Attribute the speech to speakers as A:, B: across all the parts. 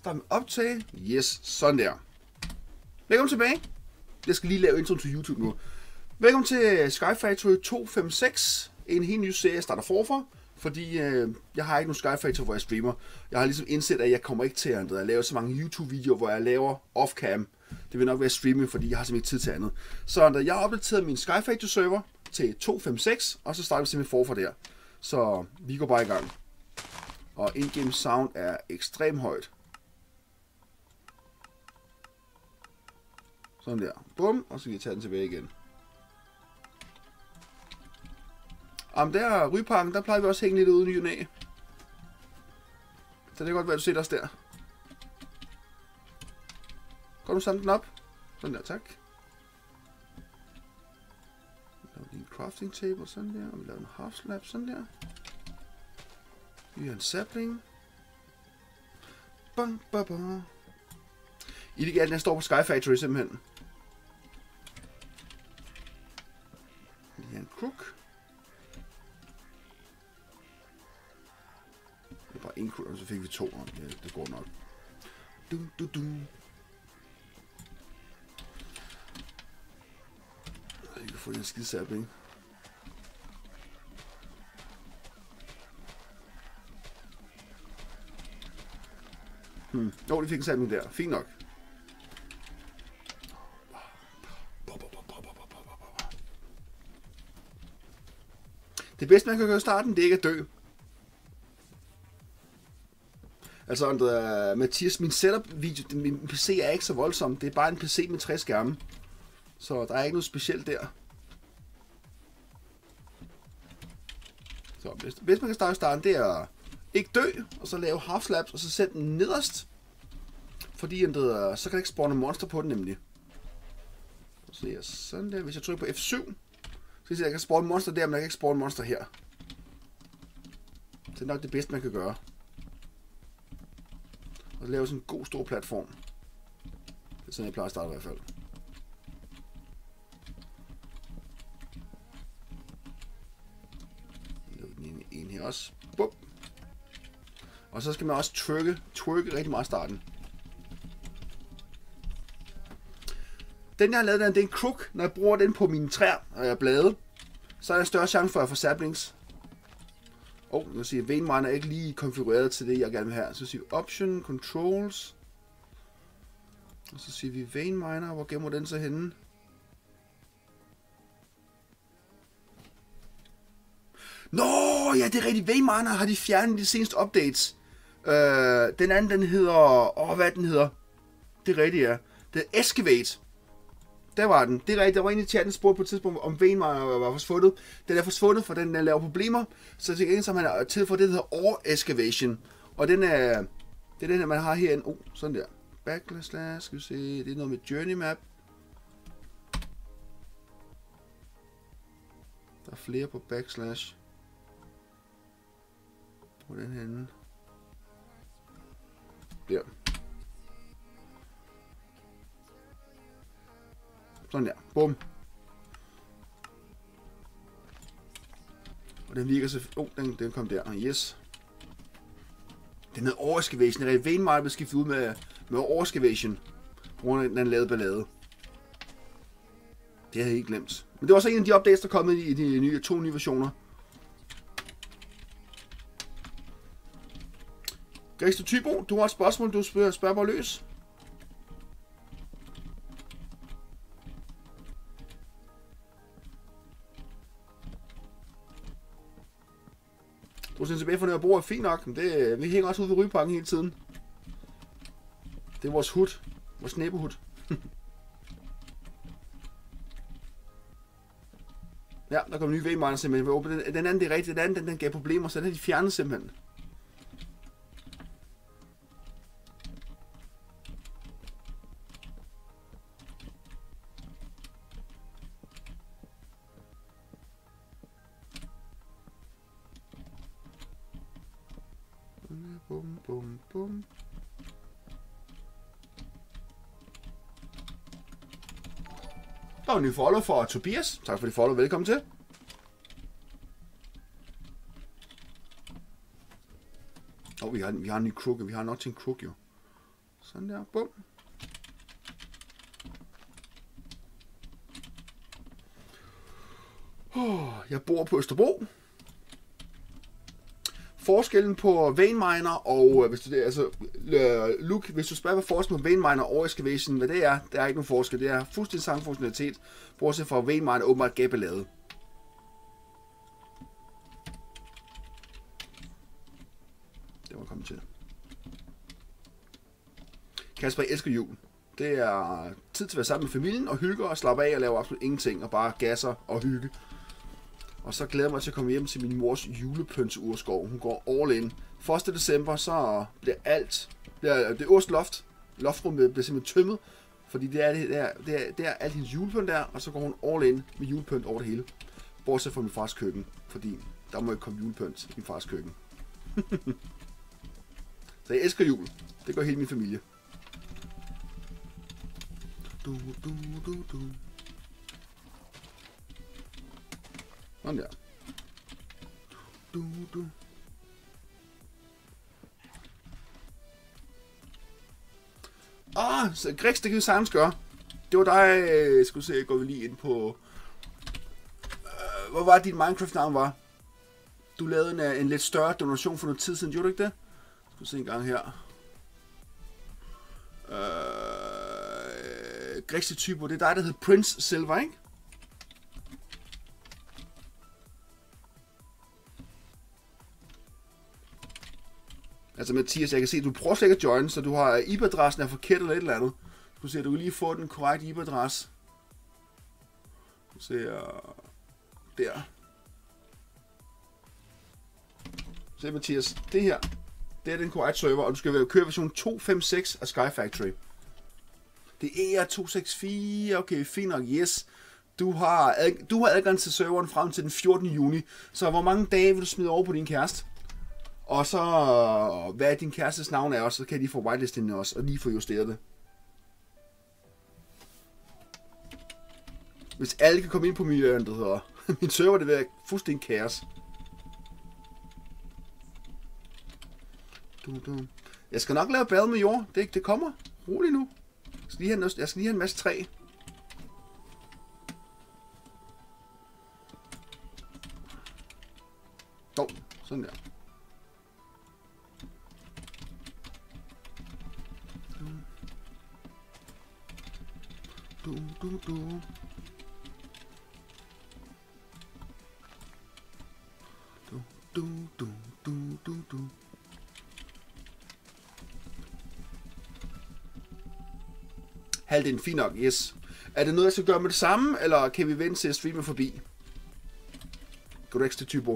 A: Start med optag. Yes, sådan der. Velkommen tilbage. Jeg skal lige lave intro til YouTube nu. Velkommen til Sky Factory 256. En helt ny serie, jeg starter forfra. Fordi jeg har ikke nogen Sky Factory, hvor jeg streamer. Jeg har ligesom indset, at jeg kommer ikke til at lave så mange YouTube-videoer, hvor jeg laver off-cam. Det vil nok være streaming, fordi jeg har simpelthen ikke tid til andet. Så jeg har opdateret min Sky Factory server til 256, og så starter vi simpelthen forfra der. Så vi går bare i gang. Og in-game sound er ekstremt højt. Sådan der. Bum, og så kan vi tage den tilbage igen. Om der Ryparken, der plejer vi også at hænge lidt ude i ny og næ. Så det kan godt være, at du sætter os der. Går du samle den op? Sådan der, tak. Vi laver lige en crafting table, sådan der. Og vi laver en half slab, sådan der. Vi har en sapling. Bang, bang, bang. Illegalt, den står på Sky Factory simpelthen. Vi har en crook. Det er bare en crook, og så fik vi to. Ja, det går nok. Dum, dum, dum. Jeg kan få den skide sapling. Jo, det fik en sapling der. Fint nok. Det bedste, man kan gøre i starten, det er ikke at dø. Altså, Mathias, min setup-video, min PC er ikke så voldsom. Det er bare en PC med 60 skærme. Så der er ikke noget specielt der. Så hvis man kan starte i starten, det er ikke dø, og så lave half slabs, og så sætte den nederst. Fordi så kan der ikke spawne monster på den nemlig. Så jeg sådan der. Hvis jeg trykker på F7, så kan jeg kan spawne monster der, men jeg kan ikke spawne monster her. Det er nok det bedste, man kan gøre. Og lave sådan en god stor platform. Det er sådan, jeg plejer at starte i hvert fald. En her også. Bum. Og så skal man også twerke rigtig meget i starten. Den jeg har lavet, det er en crook. Når jeg bruger den på mine træer og blade, så er der større chance for at få saplings. Jeg vil sige, vein miner er ikke lige konfigureret til det, jeg gerne vil have. Så siger vi option, controls. Og så siger vi vein miner. Hvor gemmer den så henne? Nå, ja, det er rigtigt. Vein miner har de fjernet de seneste updates. Den anden, den hedder... hvad den hedder? Det er rigtigt, ja. Det er Excavate. Der var den. Det er rigtigt. Der var en i chatten, spurgte på et tidspunkt, om vein miner var forsvundet. Den er forsvundet, for den laver problemer. Så til gengæld så man har tilføjet det, der hedder ore excavation. Og den er... Det er den, man har herinde. Sådan der. Backlash, skal vi se. Det er noget med journey map. Der er flere på backslash. Hvor er den henne? Der. Sådan der. Bum. Og den virker så... den kom der. Yes. Den hedder ore excavation. Det er vein miner, der skiftet ud med ore excavation. På grund af den lavede ballade. Det havde jeg ikke glemt. Men det var så en af de updates, der er kommet i de to nye versioner. Græsted Tybo, du har et spørgsmål, du spørger bare løs. Du er tilbage fra Nørrebro er fint nok, men vi hænger også ude ved Ryparken hele tiden. Det er vores hud. Vores nabehud. Ja, der kommer nye vein miner simpelthen. Den anden, det er rigtigt. Den anden, den gav problemer, så den har de fjernet simpelthen. Bum, bum, bum. Der er en ny follow for Tobias. Tak for det follow. Velkommen til. Vi har en ny crook. Vi har nok til en crook, jo. Sådan der. Bum. Jeg bor på Østerbro. Forskellen på vein miner og hvis du altså Luke, hvis du spørger hvad forskellen på vein miner og excavation, hvad det er, der er ikke nogen forskel. Det er fuldstændig samme funktionalitet, bortset fra vein miner åbenbart gab er lavet. Det var kommet til. Kasper, jeg elsker jul. Det er tid til at være sammen med familien og hygge og slappe af og lave absolut ingenting og bare gasser og hygge. Og så glæder jeg mig til at komme hjem til min mors julepønsurskov. Hun går all in. 1. december, så bliver det øverste loftrummet bliver simpelthen tømmet. Fordi det er alt hendes julepynt der, og så går hun all in med julepynt over det hele. Bortset fra min fars køkken, fordi der må ikke komme julepynt i min fars køkken. Så jeg elsker jul. Det gør hele min familie. Sådan der. Grex, det kan vi sagtens gøre. Det var dig, skulle se, jeg går lige ind på... Hvor var dit Minecraft-navn var? Du lavede en lidt større donation for noget tid siden, gjorde du ikke det? Skal vi se en gang her. Grex Typo, det er dig, der hedder Prince Silver, ikke? Altså Mathias, jeg kan se, at du prøver slet ikke at join, så du har IP-adressen er forkert eller et eller andet. Du ser, at du kan lige få den korrekte IP-adresse. Du ser der. Se Mathias, det her, det er den korrekte server, og du skal køre version 2.5.6 af Sky Factory. Det er ER264, okay, fint nok, yes. Du har adgang til serveren frem til den 14. juni, så hvor mange dage vil du smide over på din kæreste? Og så, hvad din kærestes navn er også, så kan de få whitelistet også, og lige få justeret det. Hvis alle kan komme ind på min server, det vil være fuldstændig kaos. Jeg skal nok lave bad med jord, det kommer. Rolig nu. Jeg skal lige have en masse træ. Sådan der. Halvdelen, fint nok, yes. Er det noget, jeg skal gøre med det samme, eller kan vi vente til at streame forbi? Grex til Typo.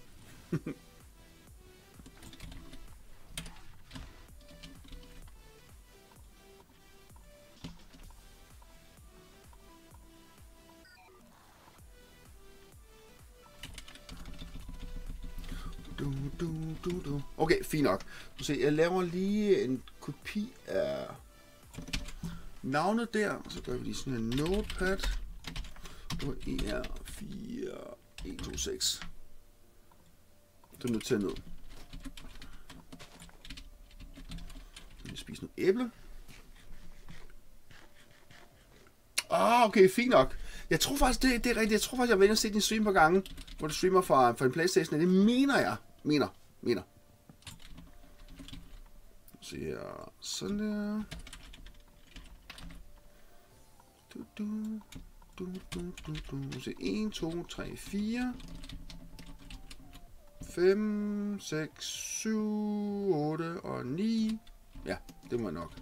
A: Okay, fint nok. Så jeg laver lige en kopi af navnet der, og så gør vi lige sådan en notepad. Det var ER4126. Det er nødt til at ned. Jeg spiser noget æble. Okay, fint nok. Jeg tror faktisk, det er rigtigt. Jeg tror faktisk, jeg har været inde og set din stream på gange, hvor du streamer fra en PlayStation. Det mener jeg. Mener. Så her, sådan der. Så 1, 2, 3, 4, 5, 6, 7, 8 og 9. Ja, det må jeg nok.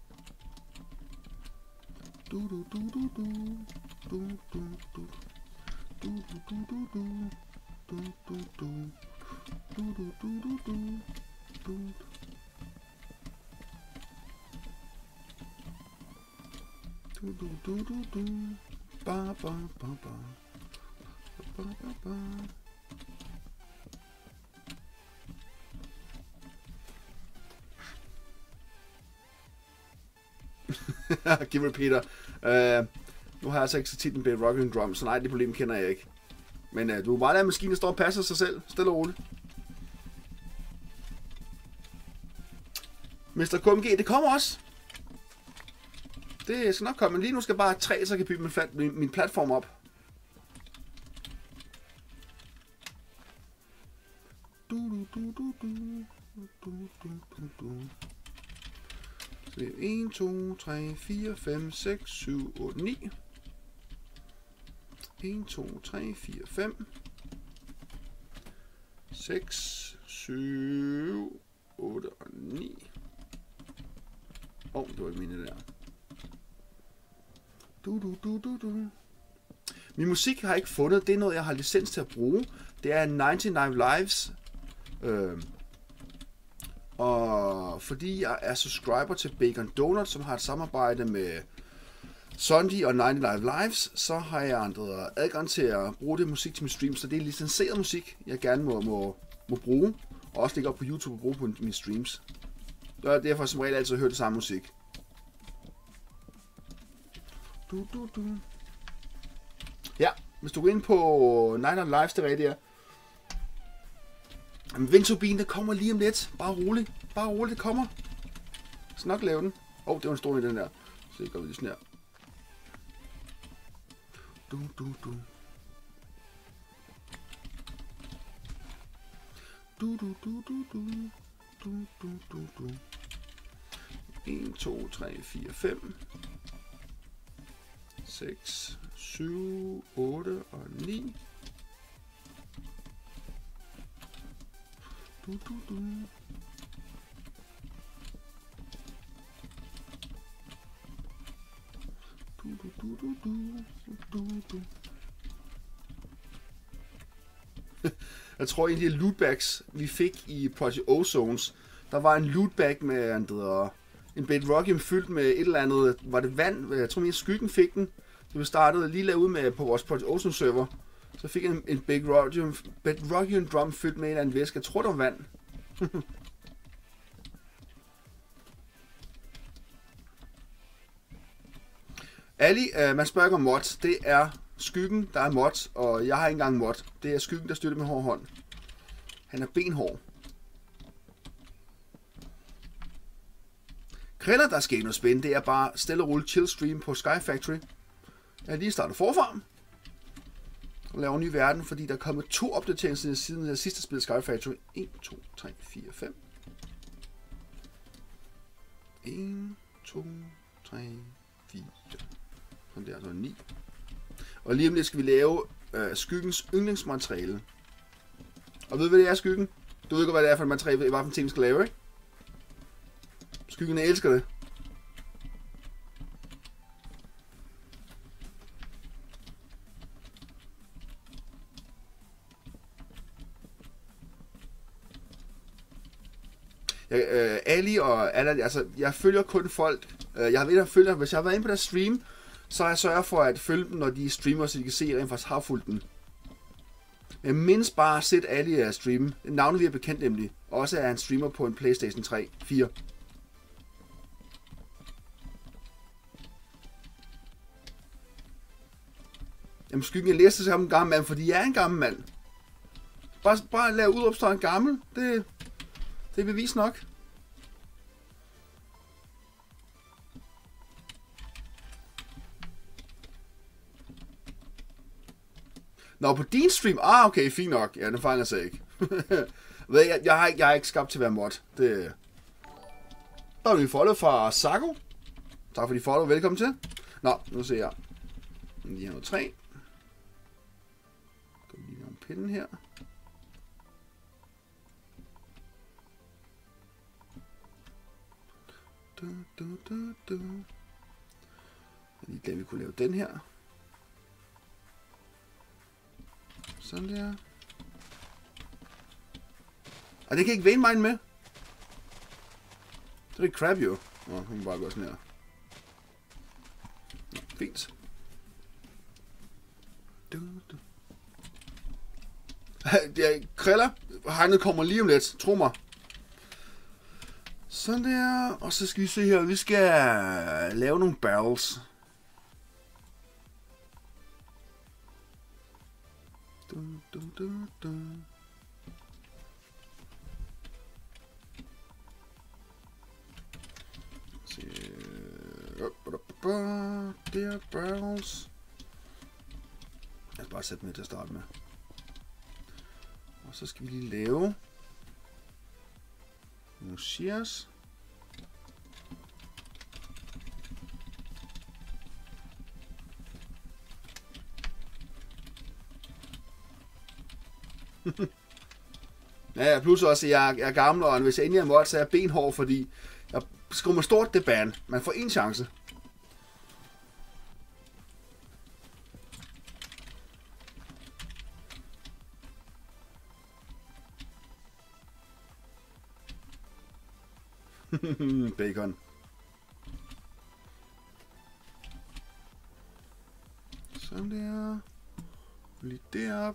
A: Giv repeater. Nu har jeg altså ikke så tit en Bed Rock and Drum, så nej, det problem kender jeg ikke. Men du er bare lade maskinen stå og passer sig selv, stille og roligt. Mr. KMG, det kommer også. Det skal nok komme, men lige nu skal bare 3, så kan jeg bygge min platform op. Så det er 1, 2, 3, 4, 5, 6, 7, 8, 9. 1, 2, 3, 4, 5. 6, 7, 8 og 9. Det var det mine der. Min musik har jeg ikke fundet. Det er noget, jeg har licens til at bruge. Det er 99 Lives. Og fordi jeg er subscriber til Bacon Donut, som har et samarbejde med Sunday og 99 Lives, så har jeg adgang til at bruge det musik til min stream. Så det er licenseret musik, jeg gerne må bruge. Og også lægge op på YouTube og bruge på mine streams. Så er derfor som regel altid hørt det samme musik. Ja, hvis du går ind på 99 Lives, det rigtige er. Vindturbinen, der kommer lige om lidt. Bare roligt. Bare roligt, det kommer. Jeg skal nok lave den. Det var en stor i den der. Så jeg går lige sådan her. Du. 1, 2, 3, 4, 5. 6, 7, 8 og 9. Jeg tror egentlig, at lootbags, vi fik i Project Ozones, der var en lootbag med en Bedrockium fyldt med et eller andet, var det vand? Jeg tror mere Skyggen fik den. Så vi startede lige lavet med på vores Project Ozone server. Så fik jeg en Bedrockium drum fyldt med en eller anden væske. Jeg tror, det var vand. Ali, man spørger ikke om mod. Det er Skyggen, der er mod, og jeg har ikke engang mod. Det er Skyggen, der støtter med hård hånd. Han er benhård. Kriller, der sker noget spændende. Det er bare stille og roligt chill stream på Sky Factory. Jeg har lige startet forfra og laver en ny verden, fordi der er kommet 2 opdateringer siden jeg sidste spil Sky Factory. 1, 2, 3, 4, 5. 1, 2, 3, 4. Sådan der, så er 9. Og lige om lidt skal vi lave Skyggens yndlingsmateriale. Og ved du, hvad det er, Skyggen? Du ved ikke, hvad det er for et materiale, hvad for en ting, vi skal lave, ikke? Skyggen elsker det. Ali og Allan, altså jeg følger kun folk. Jeg har ved at følge, hvis jeg har været inde på deres stream, så har jeg sørget for at følge dem, når de streamer, så de kan se, at jeg rent faktisk har fulgt dem. Jeg mindst bare set Ali streame. Navnet vi er bekendt nemlig. Også er han streamer på en PlayStation 3, 4. Jamen Skyggen, jeg læste sig om en gammel mand, fordi jeg er en gammel mand. Bare lave udopstå en gammel, det er bevis nok. Nå, på din stream? Okay, fint nok. Ja, den fejler sig ikke. jeg er ikke skabt til at være mod. Der er vi follow fra Sago. Tak for de follow. Velkommen til. Nå, nu ser jeg. Lige her noget 3. Så vi lige om pinden her. Lige da vi kunne lave den her. Sådan der. Og det kan ikke vane mine med. Det er ikke crap jo. Nå, nu kan bare gå sådan her. Nå, fint. Kriller. Hegnet kommer lige om lidt. Tro mig. Sådan der. Og så skal vi se her. Vi skal lave nogle barrels. Der barrels. Lad os bare sætte med til at starte med. Og så skal vi lige lave nogle shears. Ja, plus også, at jeg er gammel, og hvis jeg endelig er mod, så er jeg benhård, fordi jeg skrummer stort det ban. Man får en chance. Bacon. Sådan der. Lige derop.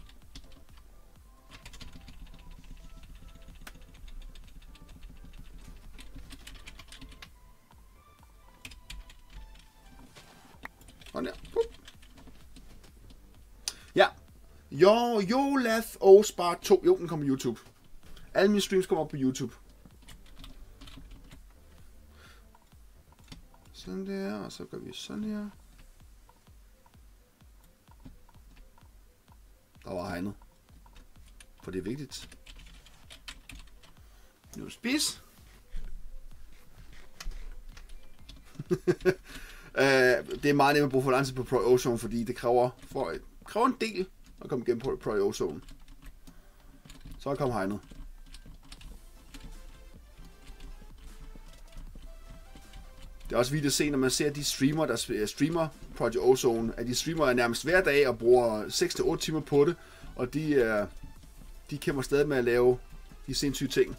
A: Sådan der. Ja. Jo, Lath og Spar 2. Jo, den kommer på YouTube. Alle mine streams kommer op på YouTube. Sådan der, og så gør vi sådan her. Der var hegnet. For det er vigtigt. Nu spis. Det er meget nemt at bruge for lang tid på Pro Ozone, fordi det kræver en del at komme igennem på Pro Ozone. Så kom hegnet. Det er også vildt at se, når man ser de streamer, der streamer Project Ozone, at de streamer nærmest hver dag og bruger 6-8 timer på det, og de kæmper stadig med at lave de sindssyge ting.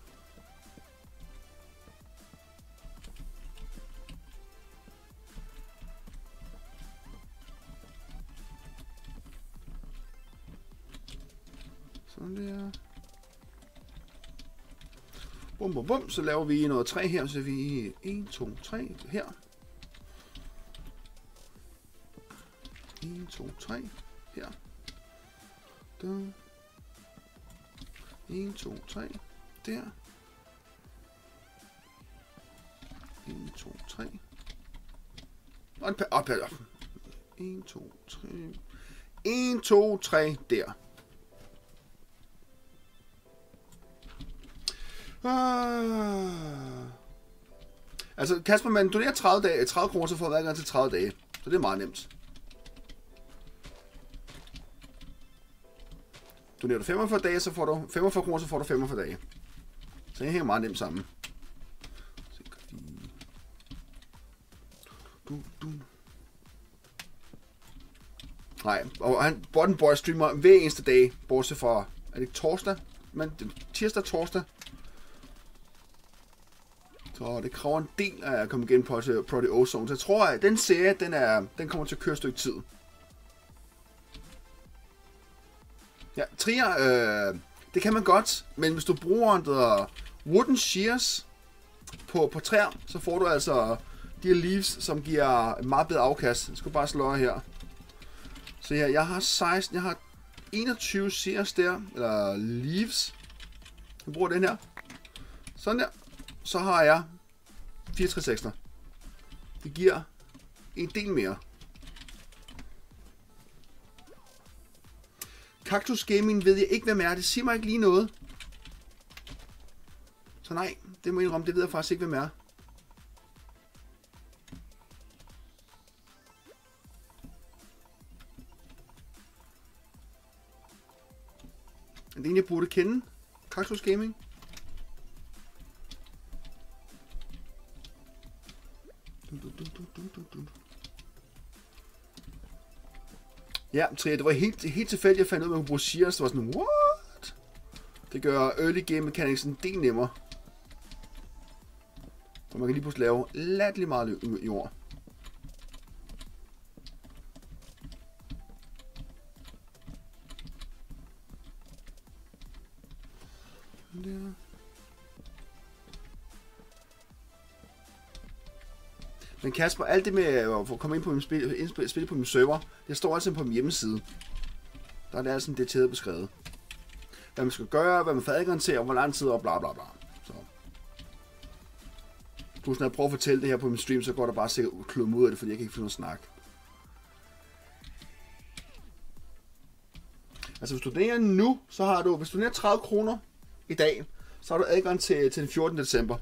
A: Sådan der. Bum, bum, bum. Så laver vi noget træ her, så vi 1, 2, 3 her. 1, 2, 3 her. 1, 2, 3 der. 1, 2, 3. Og en op. 1, 2, 3. 1, 2, 3 der. Altså, Kasper, man donerer 30 kroner, så får man adgang til 30 dage. Så det er meget nemt. Donerer du 45 dage, så får du 45 kroner, så får du 45 dage. Så det hænger meget nemt sammen. Nej, og han Bottom Boy streamer hver eneste dag, bortset fra, er det ikke torsdag? Men tirsdag, torsdag. Så det kræver en del af at komme igen på Project Ozone. Så jeg tror, at den serie, den kommer til at køre et stykke tid. Ja, trier, det kan man godt, men hvis du bruger wooden shears på træer, så får du altså de her leaves, som giver et meget bedre afkast. Jeg skal bare slå her. Så her, jeg har 21 shears der, eller leaves. Jeg bruger den her. Sådan der. Så har jeg 64 ekstra. Det giver en del mere. Cactus Gaming ved jeg ikke, hvem er. Det siger mig ikke lige noget. Så nej, det må jeg indrømme. Det ved jeg faktisk ikke, hvem er. Er det en, jeg burde kende? Cactus Gaming? Ja, det var helt tilfældigt, jeg fandt ud af, at man kunne bruge shears. Det var sådan, what? Det gør early game mechanics en del nemmere. Og man kan lige pludselig lave latterligt meget jord. Der. Men Kasper, alt det med at komme ind på min spil på min server, det står altså på min hjemmeside. Der er det altså detaljeret beskrevet. Hvad man skal gøre, hvad man får adgang til, og hvor lang tid, og bla bla bla. Så. Plus når jeg prøver at fortælle det her på min stream, så går der bare sikkert klum ud af det, fordi jeg kan ikke finde noget snak. Altså hvis du donerer nu, så har du, hvis du donerer 30 kroner i dag, så har du adgang til den 14. december.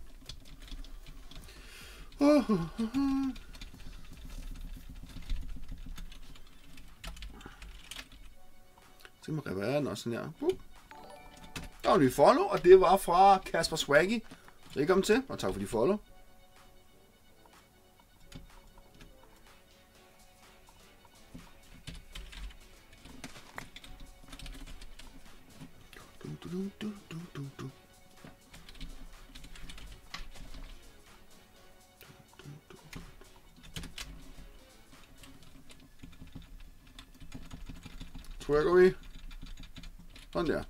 A: Så kan man reparere den også sådan her. Der var en ny follow, og det var fra Kasper Swaggy. Velkommen til, og tak for de follow. Trykker vi. Sådan der.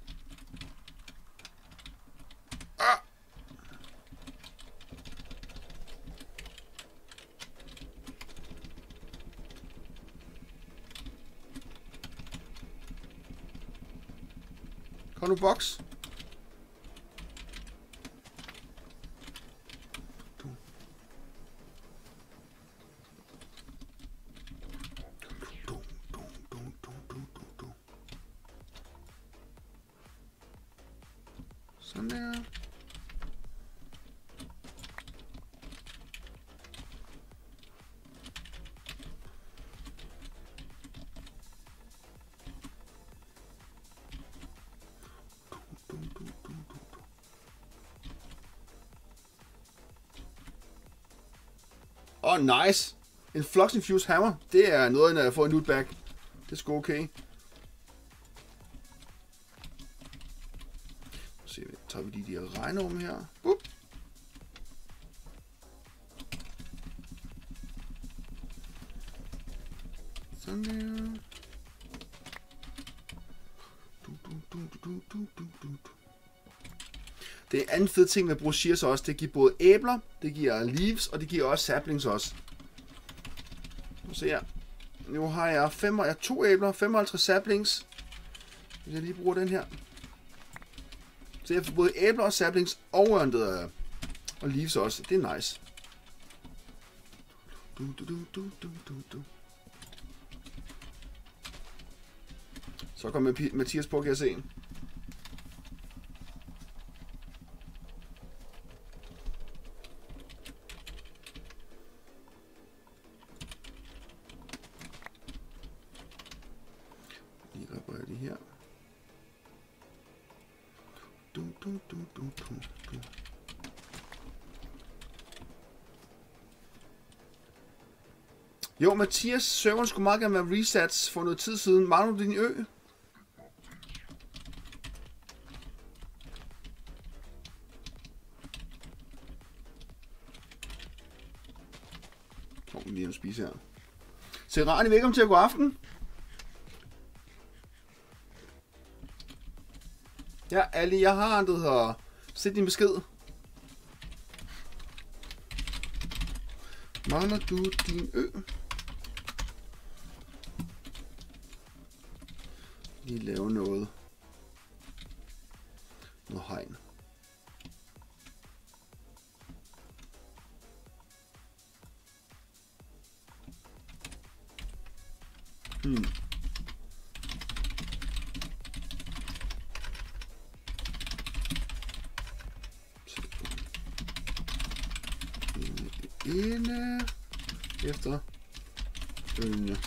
A: Kom nu, boks. Sådan der. Nice. En Flux Infused Hammer. Det er noget, når jeg får en loot bag. Det er sgu okay. Så tager vi de der regnorme her. Sådan der. Det er anden fed ting med brochures også. Det giver både æbler, det giver leaves, og det giver også saplings også. Så her. Nu har jeg 2 æbler, 55 saplings. Hvis jeg lige bruger den her. Så jeg får både æbler og saplings og leaves også. Det er nice. Så kommer Mathias på, kan jeg se. Lige reparerer det her. Jo, Mathias, serveren skulle meget gerne være resets for noget tid siden. Mangler du din ø? Kom lige at spise her. Serrani, velkommen til at gå aften. Ja, Ali, jeg har andet her. Sæt din besked. Mangler du din ø? Lige lave noget hegn. Ene efter følgende.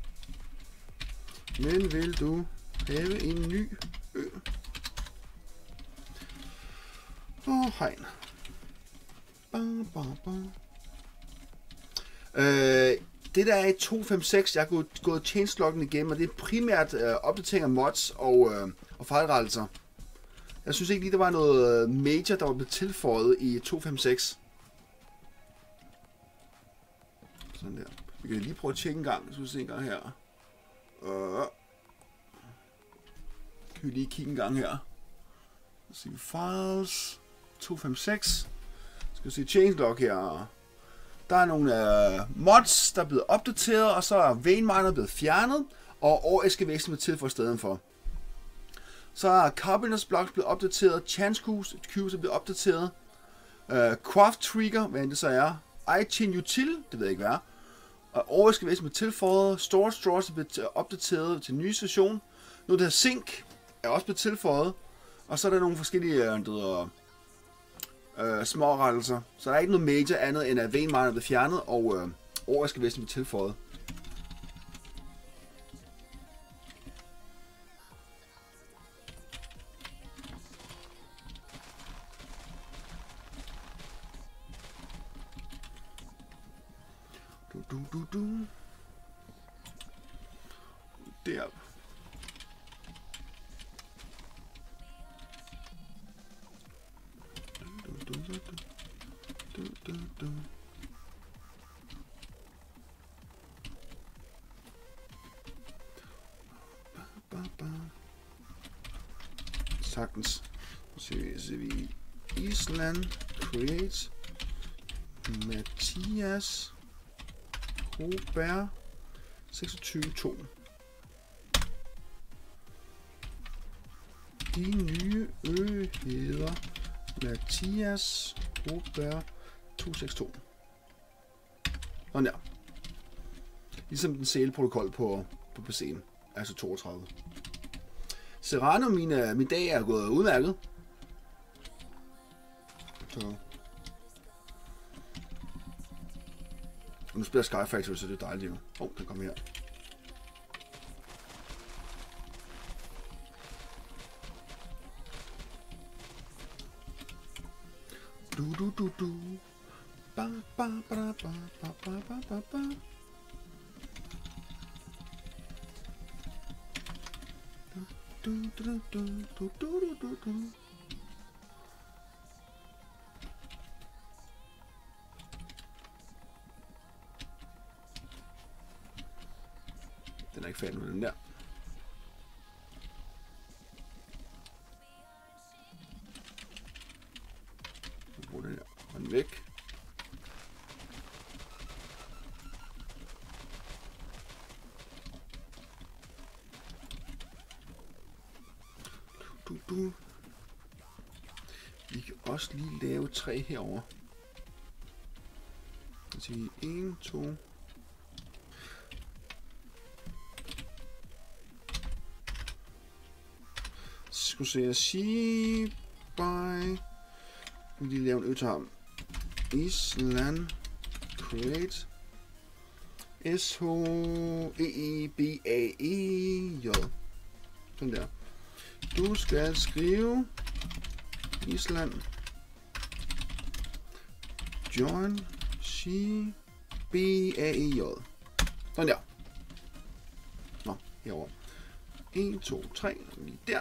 A: Men vil du have en ny ø? Og hegn. Det der er i 2.5.6, jeg har gået changeloggen igennem, og det er primært opdatering af mods og fejlrettelser. Jeg synes ikke lige, der var noget major, der var blevet tilføjet i 2.5.6. Sådan der. Vi kan lige prøve at tjekke en gang, så vi se en gang her. Kan vi lige kigge en gang her. Så vi files 256. Skal vi se changelog her. Der er nogle mods, der er blevet opdateret, og så er Veinminer blevet fjernet, og OSGV'en blevet til for stedet for. Så er Carpenter's Blocks blevet opdateret, Chance Cubes er blevet opdateret. Craft Trigger, hvad end det så er. iChain Util, det ved jeg ikke hvad er. Og overskriften med tilføjet. Storage Drawers er blevet opdateret til en ny session. Noget der hedder Sync er også blevet tilføjet. Og så er der nogle forskellige små rettelser. Så der er ikke noget major andet end at Vein Miner er blevet fjernet, og overskriften er tilføjet. Der. Sagtens. Så vi Island Create Mathias Robert 26.2. De nye hedder Mathias Robert 262. Og ja. Ligesom den sale-protokol på PC'en. Altså 32. Serrano, min dag er gået udmærket. Så. Og nu spiller Sky Factory, så det er dejligt jo. Den kommer her. Du. Ba ba ba ba ba ba ba ba. Du. Den er ikke færdig med den der. Brug den her. Og den væk. Du. Vi kan også lige lave 3 herover. Så siger vi 1, 2. Skulle se at sige by. Vi lige lave en øtarm. Island Create SHEEBAEJ. Sådan der. Du skal skrive Island Join she BAEJ. Sådan der. Nå, herovre. 1, 2, 3. Lige der.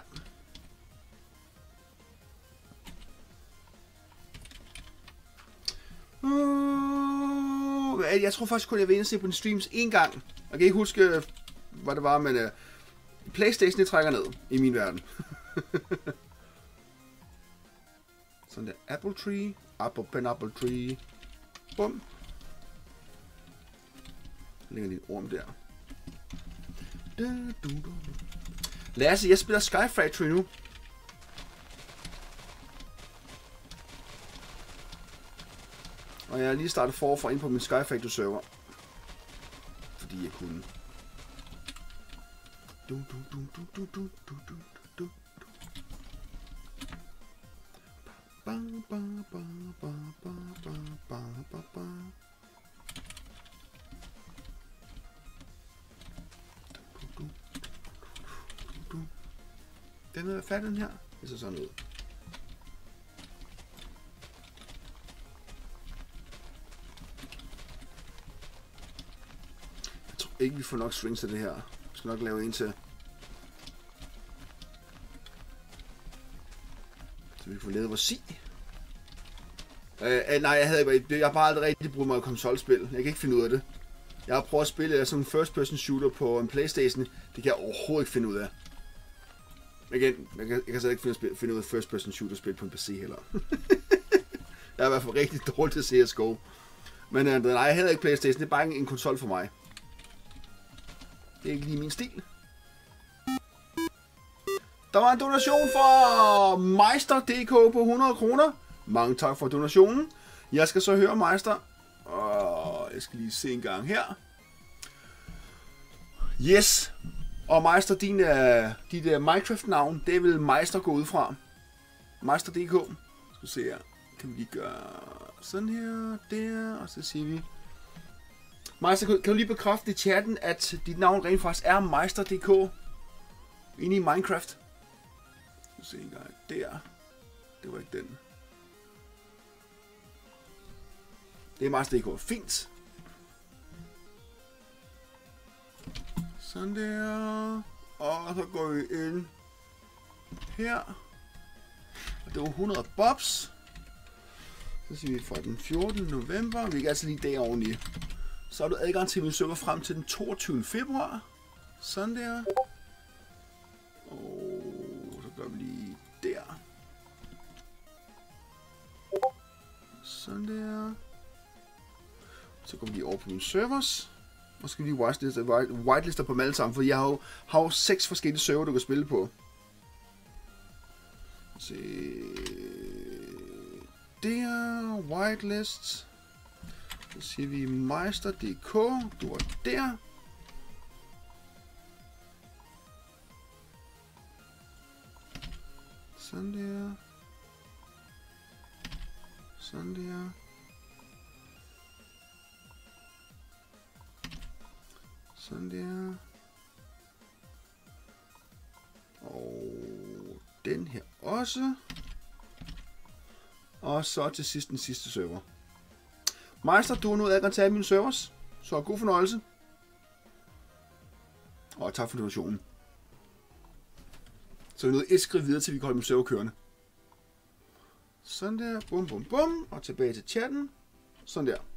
A: Jeg tror faktisk kun, jeg vil ind og se på den streams en gang. Jeg kan ikke huske, hvad det var, men PlayStation det trækker ned i min verden. Sådan der. Apple Tree. Apple Tree. Bum. Så lægger lige et orm der. Lad os se, jeg spiller Sky Factory nu. Og jeg har lige startet forfra ind på min Sky Factory server. Fordi jeg kunne. Den er færdig, den her. Det ser sådan ud. Jeg tror ikke, vi får nok strings til det her. Vi skal nok lave en til. Så vi får lavet vores sig. Nej, jeg har bare aldrig rigtig brugt mig af konsolspil. Jeg kan ikke finde ud af det. Jeg har prøvet at spille sådan en first person shooter på en PlayStation. Det kan jeg overhovedet ikke finde ud af. Igen, jeg kan så ikke finde ud af first person shooter spil på en PC heller. Jeg er i hvert fald rigtig dårlig til CSGO. Men nej, jeg havde ikke PlayStation. Det er bare en konsol for mig. Det er ikke lige min stil. Der var en donation fra Meister.dk på 100 kroner. Mange tak for donationen. Jeg skal så høre Meister. Og jeg skal lige se en gang her. Yes. Og Meister, dit Minecraft-navn, det vil Meister gå ud fra. Meister.dk. Skal vi se her. Kan vi lige gøre sådan her, der, og så siger vi... Meister, kan du lige bekræfte i chatten, at dit navn rent faktisk er Meister.dk inde i Minecraft? Skal vi se en gang der. Det var ikke den. Det er Meister.dk. Fint. Sådan der. Og så går vi ind her. Og det var 100 bobs. Så siger vi fra den 14. november. Vi kan altså lige dag oveni. Så har du adgang til min server frem til den 22. februar. Sådan der. Og så gør vi lige der. Sådan der. Så går vi lige over på mine servers. Og så skal vi lige whitelister på dem alle sammen, for jeg har jo 6 forskellige server, du kan spille på. Se der, whitelist. Så siger vi Meister.dk, du er der. Sådan der. Sådan der. Sådan der. Og den her også. Og så til sidst den sidste server. Meister, du har nu adgang til alle mine servers. Så god fornøjelse. Og tak for donationen. Så er det et skridt videre, til vi kan holde min server kørende. Sådan der. Bum, bum, bum. Og tilbage til chatten. Sådan der.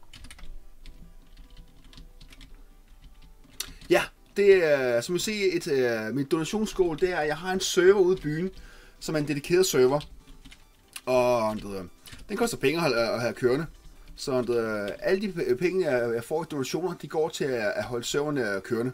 A: Ja, det er, som I ser, mit donationsskål, det er, at jeg har en server ude i byen, som er en dedikeret server. Og den koster penge at have kørende. Så alle de penge, jeg får i donationer, de går til at holde serverne kørende.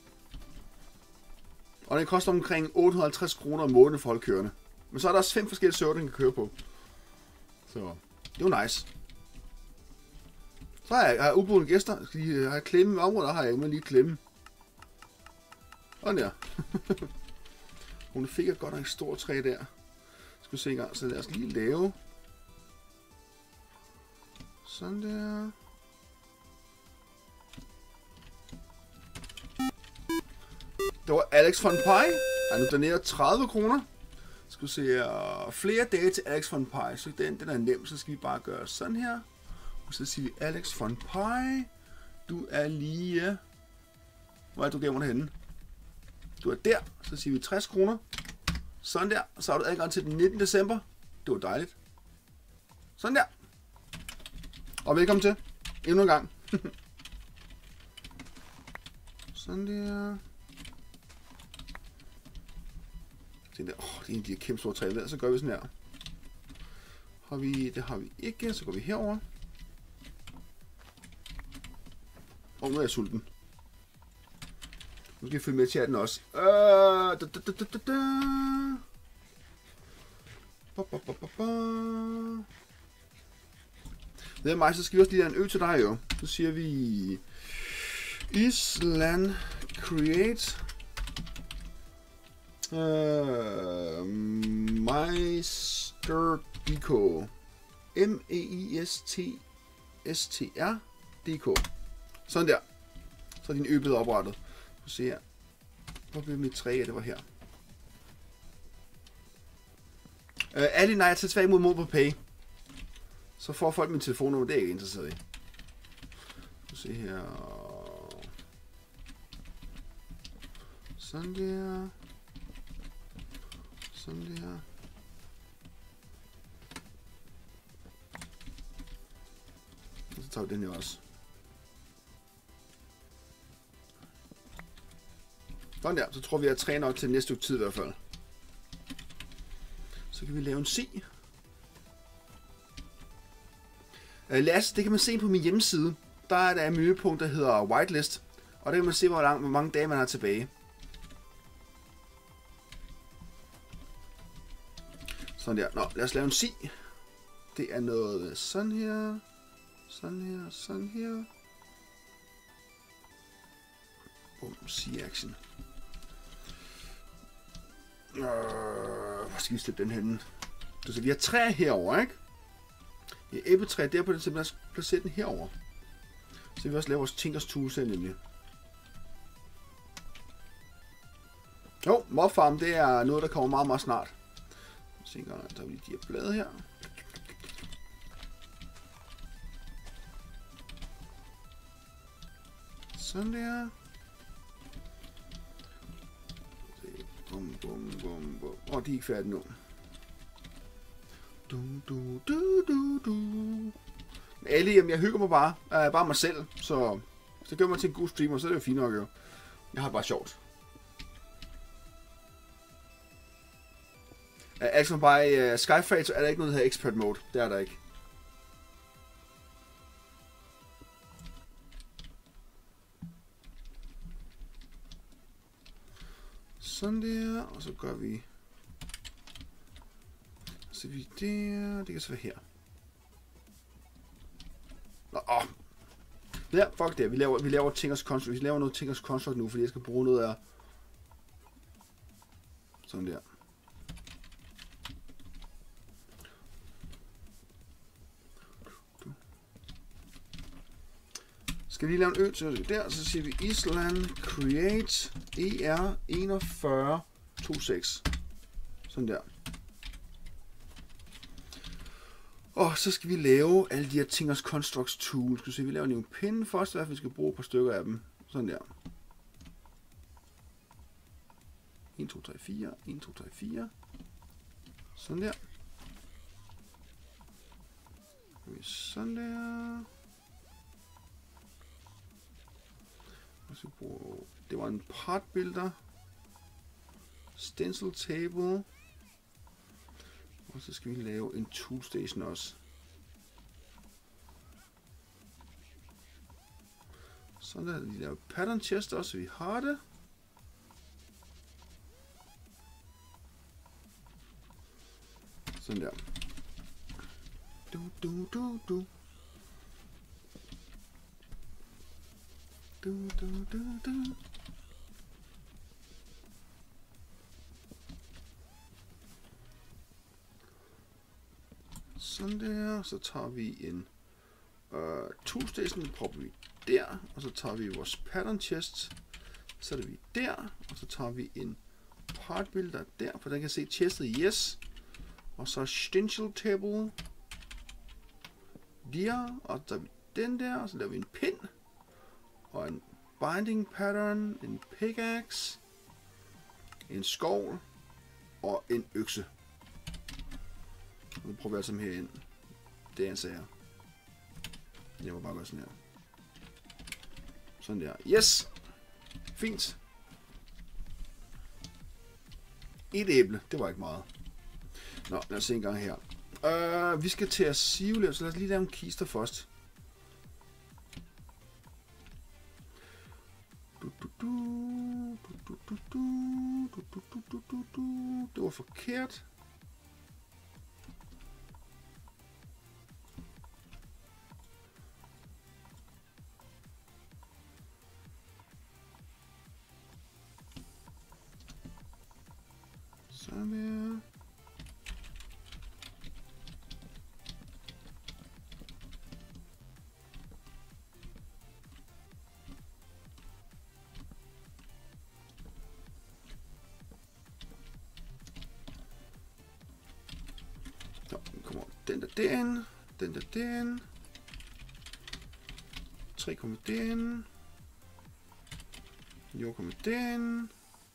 A: Og den koster omkring 850 kroner om måneden for at holde kørende. Men så er der også 5 forskellige server, den kan køre på. Så det er jo nice. Så har jeg ubudne gæster. Skal de have klemme i området? Der har jeg ikke med lige klemme. Sådan der. Hun fik et godt nok et stort træ der. Skal vi se en gang. Så lad os lige lave. Sådan der. Det var Alex von Pie. Han har doneret 30 kroner. Skal vi se flere dage til Alex von Pie. Så den er nem. Så skal vi bare gøre sådan her. Og så siger vi Alex von Pie. Du er lige... Hvor er du gemmer henne? Du er der. Så siger vi 60 kroner. Sådan der. Så har du adgang til den 19. december. Det var dejligt. Sådan der. Og velkommen til. Endnu en gang. Sådan der. Det er en af de kæmpe store træer der. Så gør vi sådan her. Det har vi ikke. Så går vi herover. Og nu er jeg sulten. Nu skal vi følge med i chatten også. Det er mig, så skal vi også lige have en ø til dig jo. Så siger vi Island Create Meister.dk Meistr.dk. Sådan der. Så er din ø blevet oprettet. Så se her. Hvor blev mit træ af? Det var her. Ali, nej, jeg tager tilbage mod MobilePay. Så får folk min telefonnummer, det er jeg ikke interesseret i. Så se her. Sådan der. Sådan der. Og så tager vi den her også. Sådan der, så tror vi, at jeg træner nok til næste uge tid i hvert fald. Så kan vi lave en si. Lasse, det kan man se på min hjemmeside. Der er der et menupunkt, der hedder whitelist. Og der kan man se, hvor mange dage man har tilbage. Sådan der. Nå, lad os lave en si. det er noget sådan her. Sådan her, sådan her. Bum, C-action. Hvor skal vi sætte den henne? Så vi har træer herover, ikke? Ja, æbletræ der på den, så vi også placere den herover. Så vi vil også lave vores Tinkers Tool selv, nemlig. Jo, mobfarm, det er noget, der kommer meget, meget snart. Så tager vi lige de her blade her. Sådan der. Bum, bum, bum, bum. De er ikke færdige nu. alle, jamen jeg hygger mig bare mig selv, så det gør mig til en god streamer, så er det jo fint nok jo. Jeg har det bare sjovt. Altså bare i Skyfighter er der ikke noget, der hedder expert mode. Det er der ikke. Sådan der, og så gør vi... Så vi der, det kan så være her. Nå, ja, fuck det. Vi laver Tinkers Construct. Vi laver noget Tinkers Construct nu, fordi jeg skal bruge noget af... Sådan der. Skal lige lave en ø til der, så siger vi Island create ER4126. Sådan der. Og så skal vi lave alle de her Tinkers Constructs tools. Skal vi se, vi laver en pinde først, i vi skal bruge et par stykker af dem. Sådan der. 1, 2, 3, 4. 1, 2, 3, 4. Sådan der. Sådan der. Det var en part builder. Stencil table. Og så skal vi lave en tool station også. Sådan der, vi laver pattern chest også, så vi har det. Sådan der. Du. Sådan der, så tager vi en tool station, propper vi der, og så tager vi vores pattern chest, så sætter vi der, og så tager vi en part builder der, for den kan se chestet, yes, og så stencil table der, og så tager vi den der, og så laver vi en pin, og en binding pattern, en pickaxe, en skovl og en økse. Nu prøver jeg altså herind. Det er en sager. Jeg må bare gøre sådan her. Sådan der. Yes! Fint. Et æble. Det var ikke meget. Nå, lad os se en gang her. Vi skal til at sive, så lad os lige lave en kister først. Det var forkert. Sådan der. Den der den, den der den. 3 kommer den. Jo kommer den.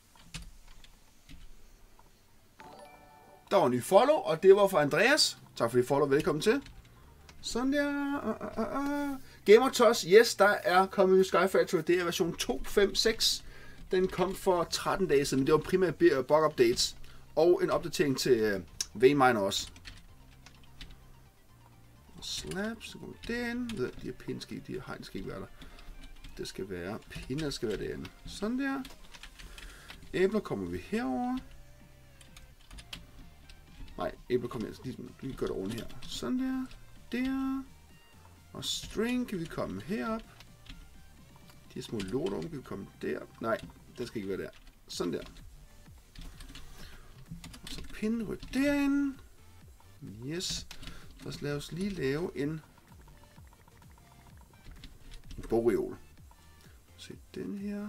A: Der var en ny follow, og det var fra Andreas. Tak for det follow, velkommen til. Sådan der. Gamertos, yes, der er kommet en Sky Factory. Det er version 2.5.6. Den kom for 13 dage siden, men det var primært bug updates. Og en opdatering til Vein også. Slabs, så går den. De her pinde skal ikke, de her hegn skal ikke være der. Det skal være, pinde skal være derinde. Sådan der. Æbler kommer vi herover. Nej, æble kommer ind. Lige gør det oven her. Sådan der. Der. Og string kan vi komme herop. De her små lorter kan vi komme derop. Nej, den skal ikke være der. Sådan der. Og så pinde ryk derinde. Yes. Så lad os lige lave en bogreol. Se den her.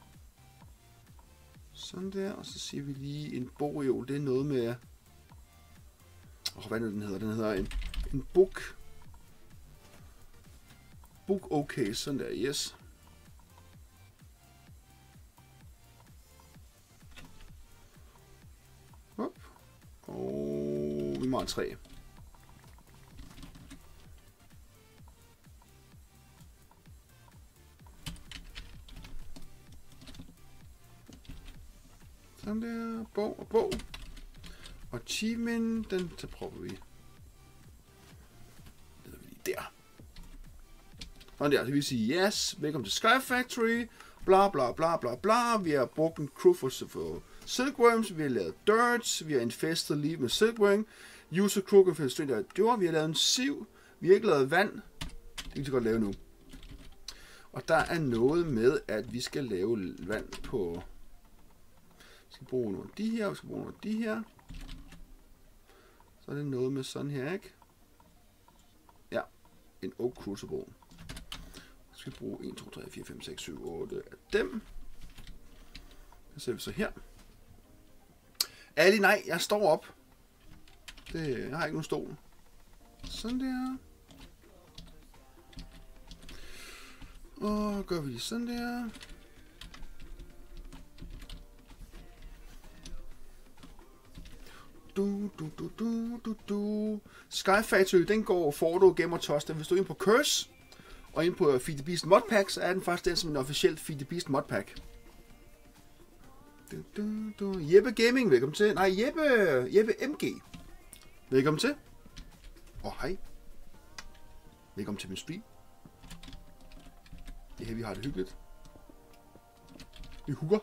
A: Sådan der. Og så siger vi lige en bogreol. Det er noget med... hvad er det, den hedder? Den hedder en book. Book okay. Sådan der. Yes. Hop. Og vi må have 3. Sådan der. Bog og bog. Og achievement, den så prøver vi. Det er lige der. Og der, det vil sige, yes, velkommen til Sky Factory, bla bla bla bla bla. Vi har brugt en crew for silkworms, vi har lavet dirts, vi har infestet lige med silkworm. User crew kan finde støtte af jord, vi har lavet en siv, vi har ikke lavet vand. Det kan vi godt lave nu. Og der er noget med, at vi skal lave vand på... Vi skal bruge nogle af de her, vi skal bruge nogle af de her. Så er det noget med sådan her, ikke? Ja, en Oak Crucible. Så skal vi bruge 1, 2, 3, 4, 5, 6, 7, 8 af dem. Så ser vi så her. Ali, nej, jeg står op. Jeg har ikke nogen stol. Sådan der. Og gør vi lige sådan der. Sky Factory, den går Fordo, Gamer Toaster. Hvis du er inde på Curse og inde på Feed the Beast Modpack, så er den faktisk den som en officiel Feed the Beast Modpack. Jeppe Gaming, velkommen til. Nej, Jeppe MG. Velkommen til. Hej. Velkommen til min stream. Det her, vi har det hyggeligt. Vi hugger.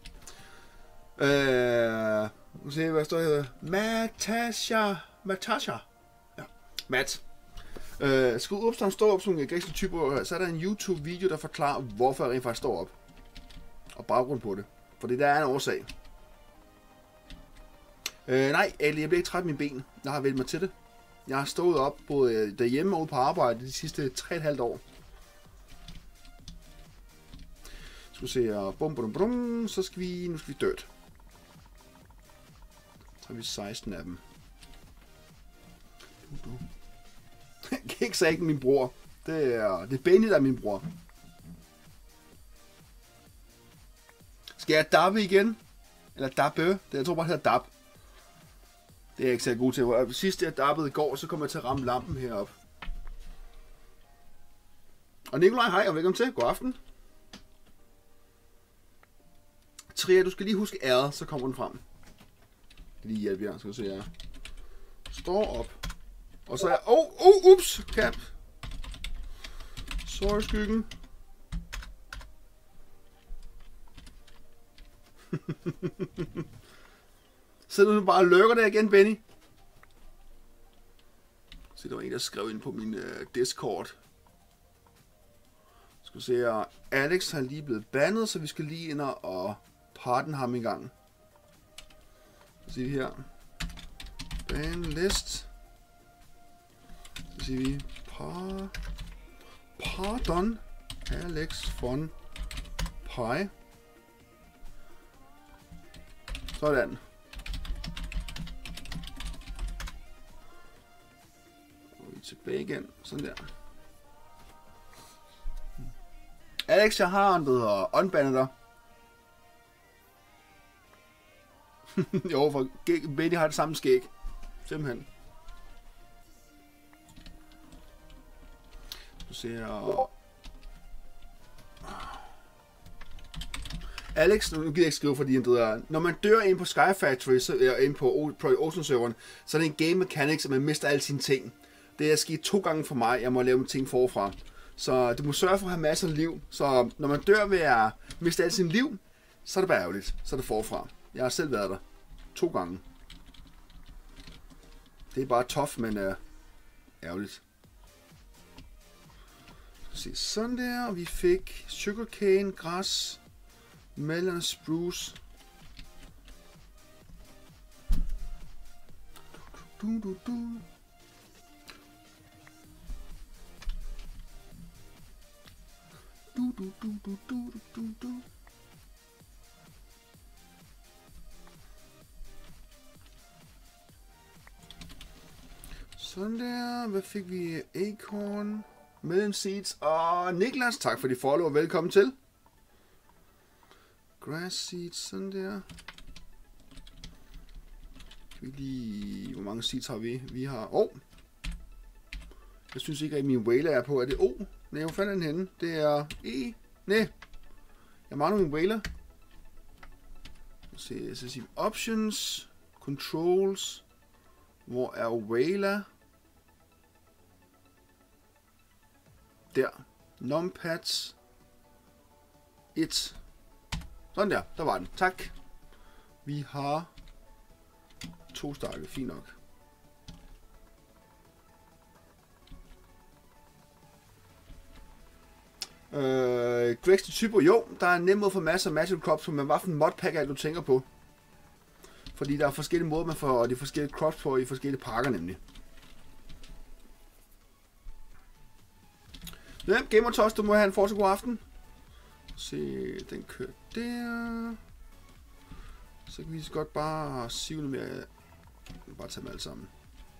A: Nu ser vi, hvad der hedder. Matasha. Ja. Matt. Skud op, så han står op som en gæstlig type, så er der en YouTube-video, der forklarer, hvorfor jeg rent faktisk står op. Og baggrund på det. For det der er en årsag. Nej, Ali, jeg bliver ikke træt af mine ben. Jeg har vendt mig til det. Jeg har stået op både derhjemme og ude på arbejde de sidste 3,5 år. Skal vi se, bum, så skal vi, nu skal vi dirt. Så har vi 16 af dem. Kiks er ikke min bror. Det er Benny, der er min bror. Skal jeg dabbe igen? Eller dabbe? Jeg tror bare, det hedder dab. Det er jeg ikke så god til. Sidst jeg dabbede i går, så kommer jeg til at ramme lampen heroppe. Og Nikolaj, hej og velkommen til. God aften. Tria, du skal lige huske æret, så kommer den frem. Lige hjælpe jer, skal vi se her. Står op. Og så er... ups! Cap. Sorry, skyggen. Sidder du bare og lurker der igen, Benny? Så der var en, der skrev ind på min Discord. Skal vi se her. Alex har lige blevet bandet, så vi skal lige ind og pardon ham en gang. Så siger vi her. Ban list. Så siger vi pardon Alex von Pi. Sådan. Og vi er tilbage igen. Sådan der. Alex, jeg har en, der hedder unbandet dig. Jo, for Benny har det samme skæg. Simpelthen. Du ser... Alex, nu gider jeg ikke skrive, fordi han hedder... Når man dør ind på Sky Factory, så ind på Ocean-serveren, så er det en game mechanics, at man mister alle sine ting. Det er sket 2 gange for mig, jeg må lave mine ting forfra. Så du må sørge for at have masser af liv. Så når man dør ved at miste alt sin liv, så er det bare ærgerligt. Så er det forfra. Jeg har selv været der 2 gange. Det er bare tough, men ærgerligt. Se sådan der, vi fik sugarcane, græs, melon, spruce. Sådan der, hvad fik vi? Acorn, melon seeds og Niklas, tak for de follow, velkommen til. Grass seeds, sådan der. Hvor mange seeds har vi? Vi har, jeg synes ikke, at min whaler er på. Er det O? Nej, hvor fanden er den henne? Det er E. Nej. Jeg mangler min whaler. Så siger options, controls. Hvor er whaler? Der. Numpads. 1. Sådan der var den. Tak. Vi har 2 stakke. Fint nok. Gregs til typer. Jo, der er en nem måde for masser af Magic Crops, men hvad for en modpack er det, du tænker på? Fordi der er forskellige måder, man får de forskellige crops på i forskellige pakker nemlig. Ja, Gamertoss, du må have en fortsat god aften. Se, den kører der. Så kan vi så godt bare sive noget mere. Bare tage dem alle sammen.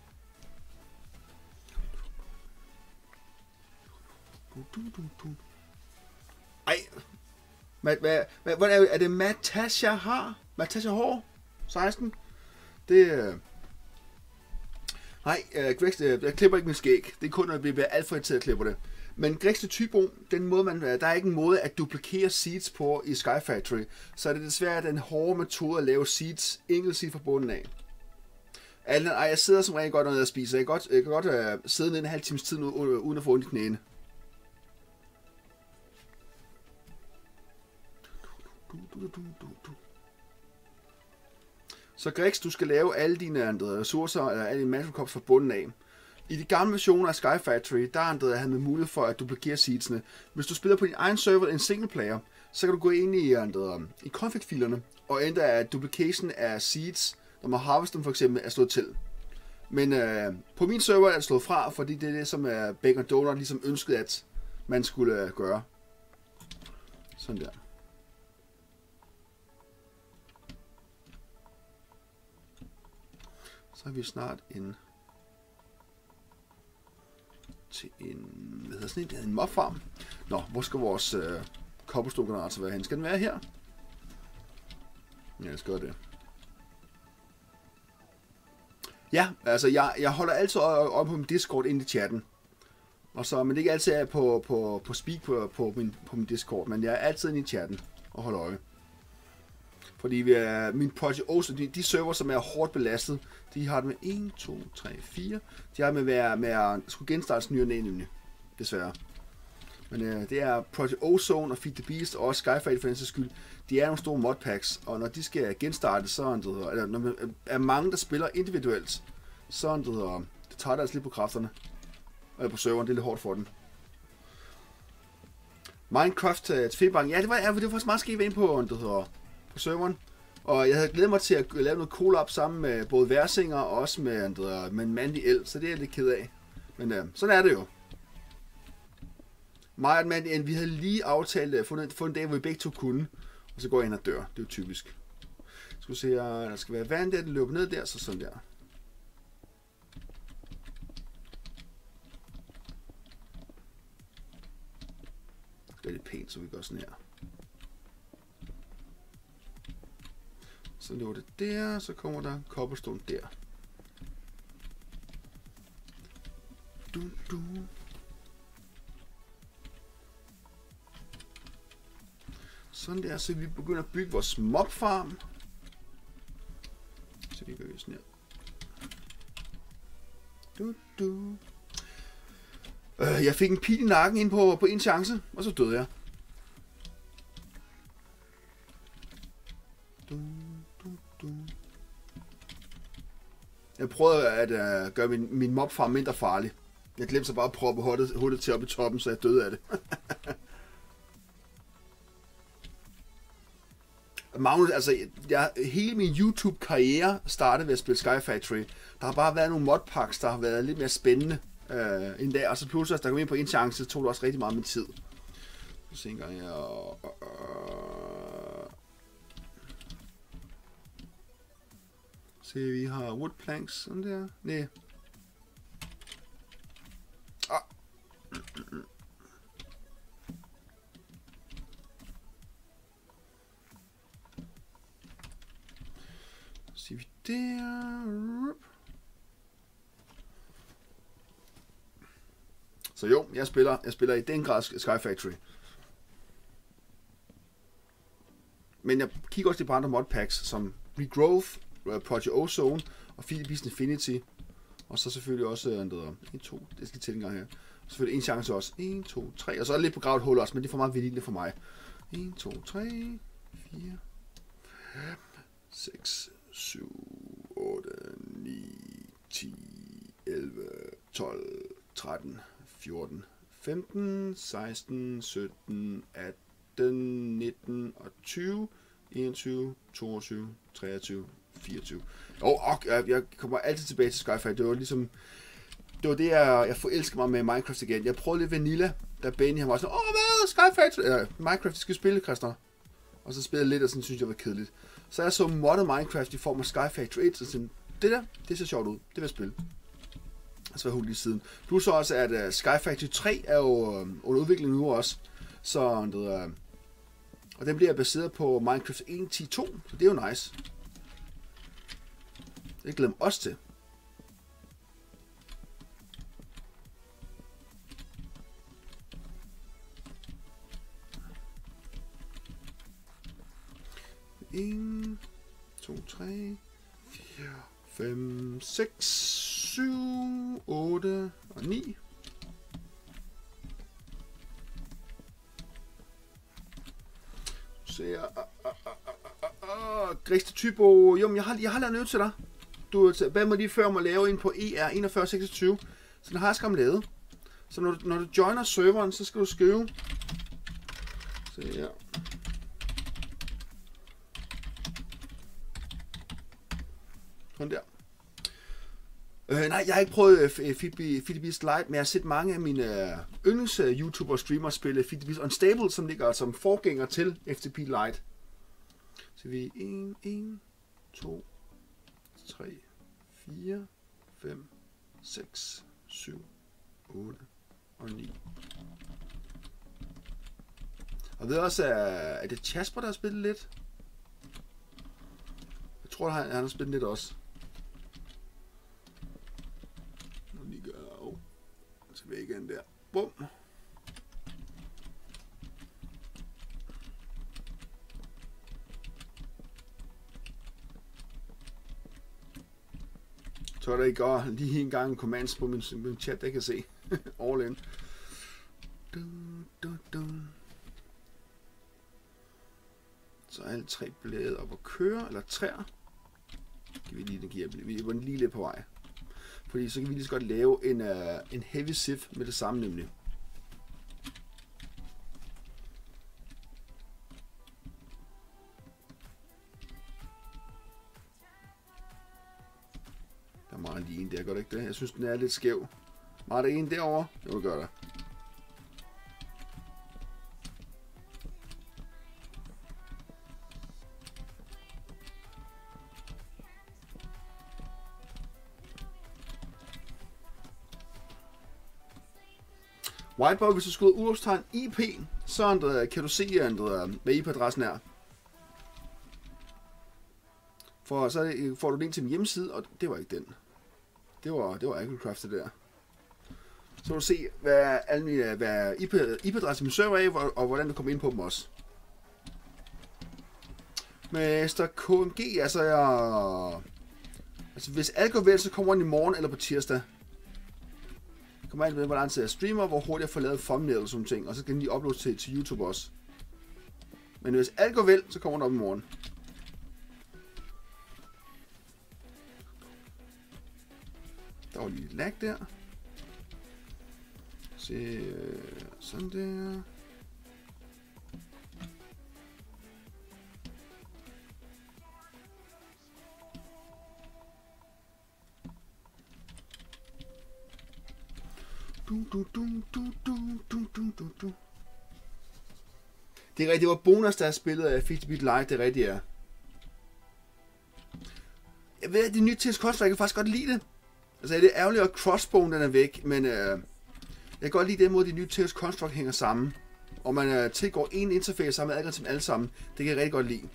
A: Ej. Hvad er det Natasha har? Natasha Hår? 16? Det... Nej, Gregs, jeg klipper ikke min skæg. Det er kun, når jeg bliver alt for irriteret at klippe det. Men Gregs til typo, den måde der er ikke en måde at duplikere seeds på i Sky Factory. Så er det desværre den hårde metode at lave seeds, enkelt seed fra bunden af. Jeg sidder som regel godt, når jeg spiser. Jeg kan godt sidde ned en halv times tid uden at få ondt i knæene. Så Gregs, du skal lave alle dine ressourcer, eller alle dine Magic Crops fra bunden af. I de gamle versioner af Sky Factory, der havde man mulighed for at duplikere seedsene. Hvis du spiller på din egen server en single player, så kan du gå ind i config-filerne og ændre at duplication af seeds, når man harvester dem for eksempel, er slået til. Men på min server er det slået fra, fordi det er det, som Bacon Donut ligesom ønskede, at man skulle gøre. Sådan der. Så er vi snart til en, en mobfarm. Nå, hvor skal vores cobblestone-generator være hen? Skal den være her? Ja, det skal det. Ja, altså jeg holder altid øje på min Discord inde i chatten. Og så, men det er ikke altid på speak på min Discord, men jeg er altid inde i chatten og holder øje. Fordi min Project Ocean, de server, som er hårdt belastet, de har det med 1, 2, 3, 4. De har det med at skulle genstarte nye nemlig, desværre. Men det er Project Ozone og Feed the Beast og også Skyfight for den sags skyld. De er nogle store modpacks, og når de skal genstarte, så eller når man er mange, der spiller individuelt, så det tager det altså lidt på kræfterne. Eller på serveren, det er lidt hårdt for den. Minecraft til Febank, ja, det var faktisk meget skægt ind på serveren. Og jeg havde glædet mig til at lave noget collab sammen med både Versinger og også med Mandy L, så det er jeg lidt ked af. Men sådan er det jo. Mig og Mandy L, vi havde lige aftalt fundet en dag, hvor vi begge to kunne, og så går jeg ind og dør. Det er jo typisk. Skal vi se, der skal være vand der, den løber ned der, så sådan der. Det er lidt pænt, så vi gør sådan her. Så løber det der, så kommer der cobblestone der. Sådan der, så vi begynder at bygge vores mobfarm. Så vi gør sådan her. Jeg fik en pil i nakken ind på en chance, og så døde jeg. Jeg prøvede at gøre min mobfarm mindre farlig. Jeg glemte så bare at proppe hullet til op i toppen, så jeg døde af det. Magnus, altså, hele min YouTube-karriere startede ved at spille Sky Factory. Der har bare været nogle modpacks, der har været lidt mere spændende end der. Og så pludselig, der kom ind på en chance, tog det også rigtig meget min tid. Så se en gang her. Se, vi har wood planks, sådan der. Næh. Så vi der. Så jo, jeg spiller i den grad Sky Factory. Men jeg kigger også på andre modpacks, som Regrowth, Project Ozone og Philips Infinity. Og så selvfølgelig også 1, 2, det skal til en gang her. Og selvfølgelig en chance også. 1, 2, 3. Og så er det lidt på gravet hul også, men det er for meget vildt for mig. 1, 2, 3, 4, 5, 6, 7, 8, 9, 10, 11, 12, 13, 14, 15, 16, 17, 18, 19 og 20, 21, 22, 23, 24. Jeg kommer altid tilbage til Skyfire. Det var det, jeg forelskede mig med Minecraft igen. Jeg prøvede lidt Vanilla, da Benny han var sådan, hvad, Skyfire? Minecraft, det skal spille, Christian. Og så spillede jeg lidt, og sådan synes jeg var kedeligt. Så jeg så moddet Minecraft i form af Sky Factory 1, og sådan, det ser sjovt ud, det vil jeg spille. Og så var jeg lige siden. Plus så også, at Sky Factory 3 er jo under udvikling nu også. Så og den bliver baseret på Minecraft 1.10.2, så det er jo nice. Det glæder mig også til. En, 2, 3, 4, 5, 6, 7, 8 og 9. Så jeg... Griste Typo... Jo, men jeg har lavet en øvelse til dig. Du bad mig lige før om at lave en på ER4126. Så den har jeg skam lavet. Så når du joiner serveren, så skal du skrive... Så ja... Sådan der. Nej, jeg har ikke prøvet Fitbit Lite, men jeg har set mange af mine yndlings YouTuber og streamere spille Fitbit Unstable, som ligger som forgænger til FTP Lite. Så vi 1, 2, 3, 4, 5, 6, 7, 8 og 9. Og ved også, er det Jasper, der har spillet lidt? Jeg tror, han har spillet lidt også. Tilbage igen der. Bum. Så er der ikke lige en gang commands på min chat, der kan se. All in. Så er alle 3 blade op at køre, eller træer. Vi er lige lidt på vej. Fordi så kan vi lige så godt lave en heavy sieve med det samme nemlig. Der er meget lige en der, gør det ikke det? Jeg synes den er lidt skæv. Meget der en derovre? Det vil gøre det. Whiteboard, hvis du skriver udråbstegn IP, så kan du se, hvad IP-adressen er. For så får du den ind til min hjemmeside, og det var ikke den. Det var Agricraft det der. Så kan du se, hvad IP-adressen min server er, og hvordan du kommer ind på dem også. Mester KMG, altså hvis alt går vel, så kommer den i morgen eller på tirsdag. Det kommer an på, hvor lang tid jeg streamer, hvor hurtigt jeg får lavet thumbnail og sådan ting, og så skal den lige uploades til YouTube også. Men hvis alt går vel, så kommer den op i morgen. Der var lige lag der. Se, sådan der. Det er rigtigt, det var Bonus, der har spillet af 50-bit live, det er rigtigt, ja. Jeg ved, at de nye Tales Construct, jeg kan faktisk godt lide det. Altså, det er ærgerligt, at Crossbone den er væk, men jeg kan godt lide den måde, de nye Tales Construct hænger sammen. Og man tilgår en interface sammen med adgang til dem alle sammen. Det kan jeg rigtig godt lide.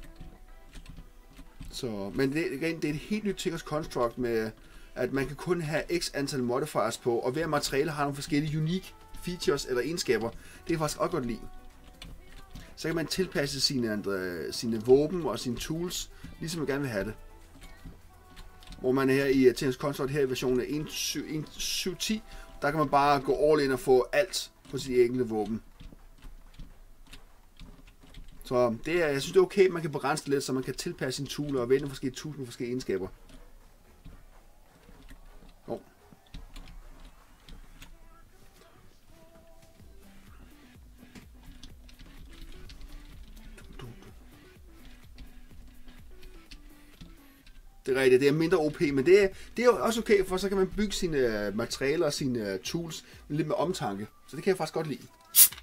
A: Så, men det er et helt nyt Tales Construct med, at man kan kun have x antal modifiers på, og hver materiale har nogle forskellige unique features eller egenskaber. Det kan jeg faktisk også godt lide. Så kan man tilpasse sine våben og sine tools, ligesom man gerne vil have det. Hvor man her i Tales Construct her i versionen af 1.7.10, der kan man bare gå all in og få alt på sit enkelte våben. Så det er, jeg synes det er okay, at man kan begrænse det lidt, så man kan tilpasse sine tools og vælge forskellige tools med forskellige egenskaber. Det er rigtigt, det er mindre OP, men det er jo også okay, for så kan man bygge sine materialer og sine tools lidt med omtanke. Så det kan jeg faktisk godt lide.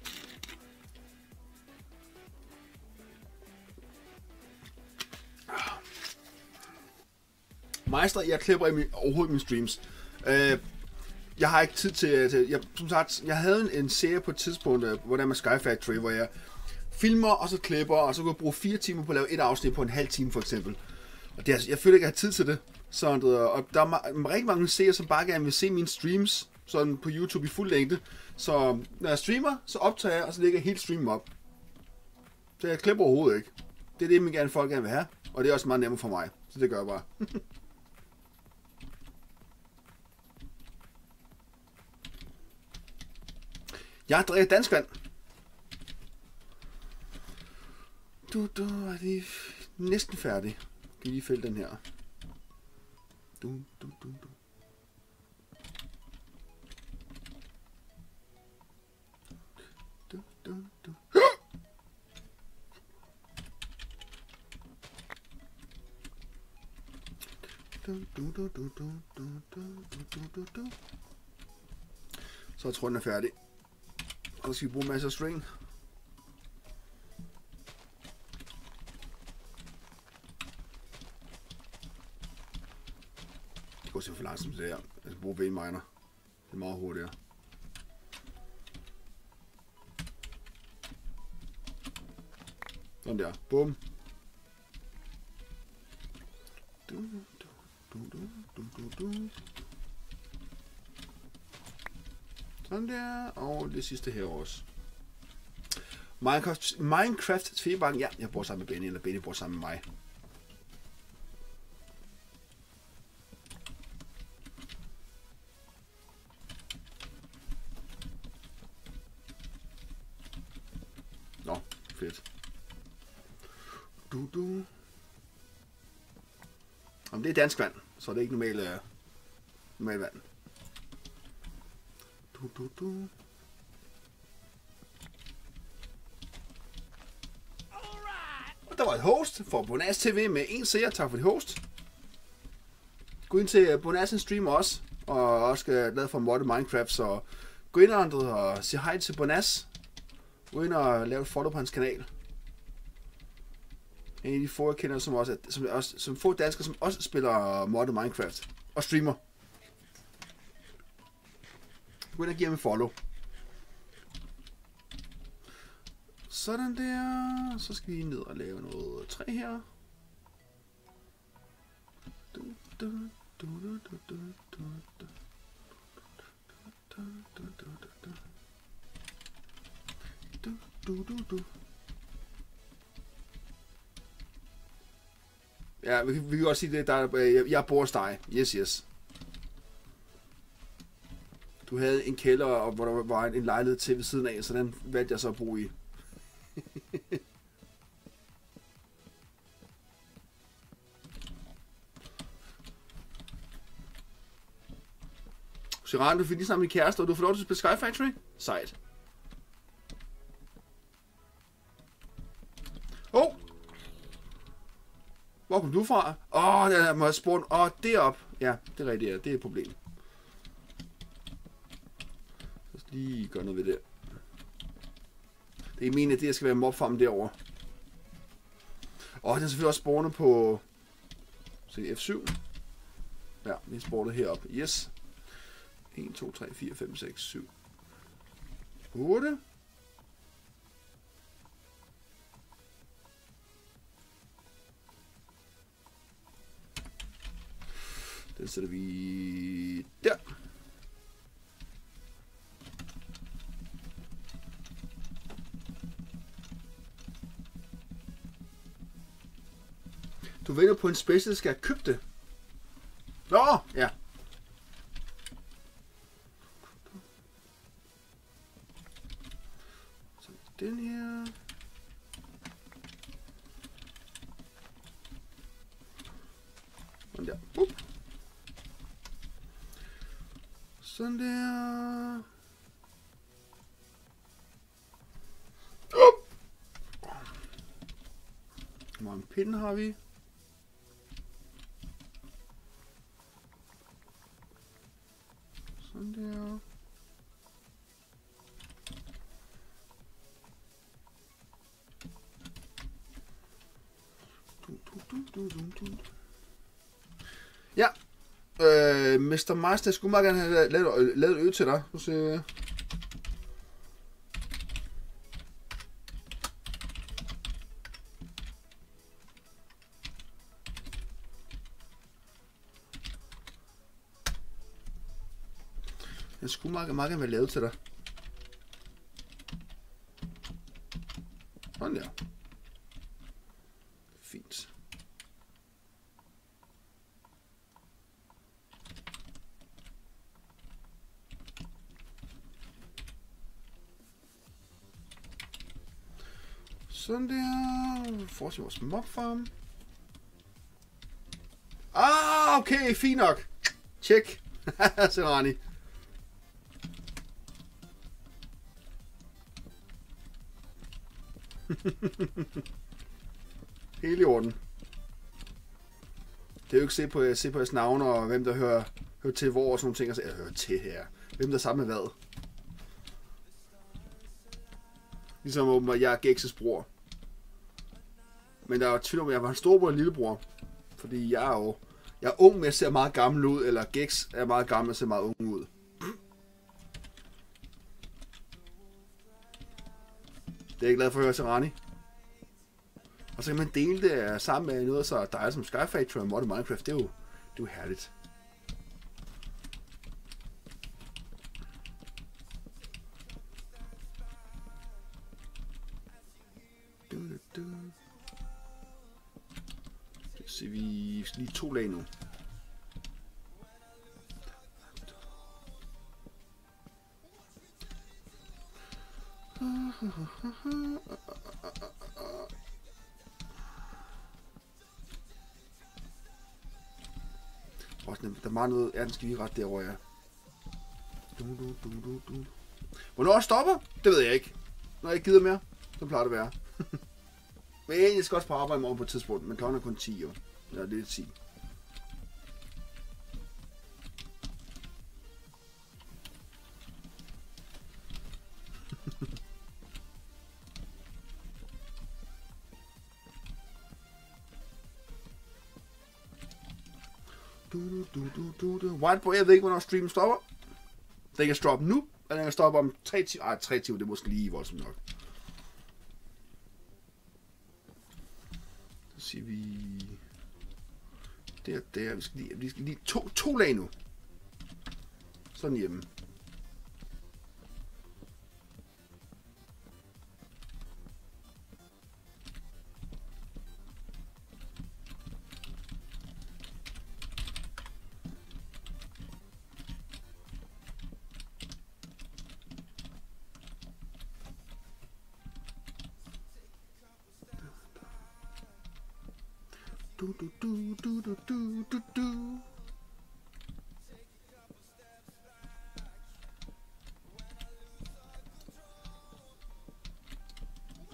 A: Meister, jeg klipper overhovedet i mine streams. Jeg har ikke tid til som sagt, jeg havde en serie på et tidspunkt, hvor der med Sky Factory, hvor jeg filmer, og så klipper, og så kan jeg bruge 4 timer på at lave et afsnit på en halv time for eksempel. Og det, jeg føler ikke, at jeg har tid til det. Sådan, og der er rigtig mange seere, som bare gerne vil se mine streams sådan på YouTube i fuld længde. Så når jeg streamer, så optager jeg, og så lægger jeg hele streamen op. Så jeg klipper overhovedet ikke. Det er det, man gerne folk gerne vil have. Og det er også meget nemmere for mig. Så det gør jeg bare. Jeg drikker dansk vand. Du er lige næsten færdig. Kan I lige fælde den her? Du. Så jeg tror, den er færdig. Og så skal vi bruge masser af string. Det går simpelthen for langsomt det her. Jeg skal bruge V-miner. Det er meget hurtigere. Sådan der. Bum. Sådan der. Og det sidste her også. Minecraft Tvebank. Ja, jeg bor sammen med Benny, eller Benny bor sammen med mig. Nå, fedt. Jamen, det er dansk vand, så det er ikke normalt vand. Og der var et host for Bonas TV med en seer. Tak for det host. Gå ind til Bonas' stream også, og også glad for modde Minecraft, så gå ind og sig hej til Bonas. Gå ind og lave et follow på hans kanal. En af de få jeg kender, som få danskere, som også spiller modde Minecraft og streamer. Gå ind og give ham en follow. Sådan der. Så skal vi ned og lave noget træ her. Ja, vi kan også sige det, jeg bor hos dig. Yes. Du havde en kælder, hvor der var en lejlighed til ved siden af, så den valgte jeg så at bo i. Siran, du fik lige snart min kæreste, og du får lov til at spille Sky Factory? Sejt. Oh! Hvor kom du fra? Der må jeg spawn. Derop. Ja, det er rigtigt, ja. Det er et problem. Så skal lige gøre noget ved det. Det er meningen, at det skal være mobfarm derovre. Den er selvfølgelig også spawnet på F7. Ja, vi er spawnet heroppe. Yes. 1, 2, 3, 4, 5, 6, 7, 8. Den sætter vi der. Du venter på en special, skal jeg købe det? Nå, ja. Så den her. Sådan der. Sådan der. Hvor mange pinde har vi? Sådan der. Ja. Mr. Meister, jeg skulle meget gerne have lavet et ø til dig. Se. Jeg skulle meget gerne være lavet til dig. Sådan der. Fint. Sådan der. Fortsæt vores mobfarm. Okay, fint nok. Tjek. Serani. Hele i orden. Det er jo ikke se på jeres navne og hvem der hører til hvor og sådan nogle ting. Altså, jeg hører til her. Hvem der sammen med hvad. Ligesom åbenbart, jeg er Gex's bror. Men der er jo tvivl om, at jeg var en storbror og lillebror. Fordi jeg er ung, men jeg ser meget gammel ud. Eller Gex er meget gammel og ser meget ung ud. Det er jeg glad for at høre, Serani. Og så kan man dele det sammen med noget så dejligt som Sky Factory og Modern Minecraft. Det er jo herligt. Så vi skal lige 2 lag nu. Der er meget noget. Ja, den skal lige ret derovre, ja. Hvornår jeg stopper? Det ved jeg ikke. Når jeg ikke gider mere, så plejer det at være. Men jeg skal også på arbejde i morgen på et tidspunkt. Men klokken er kun 10 år. Ja, det er 10. Whiteboard, jeg ved ikke, hvornår streamen stopper. Den kan stoppe nu, eller den kan stoppe om 3 timer. 3 timer, det er måske lige voldsomt nok. Så siger vi... Der. Vi skal lige 2 lag nu. Sådan hjemme.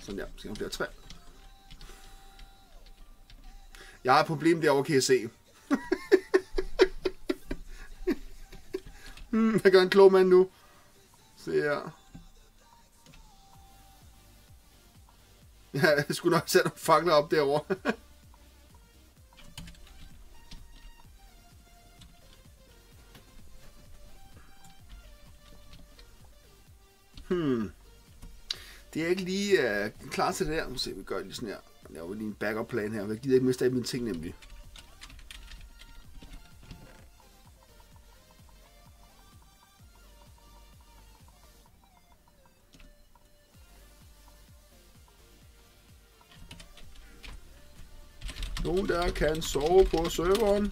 A: Sådan der. Skal jeg flere træ. Jeg har et problem derovre, kan jeg se. Hvad gør en klog mand nu? Se her. Ja, jeg skulle nok sætte nogle fakler op derovre. Det er ikke lige klar til det her. Nu ser vi gør det lige sådan her. Jeg laver lige en backup plan her. Jeg gider ikke miste af mine ting nemlig. Nogen der kan sove på serveren.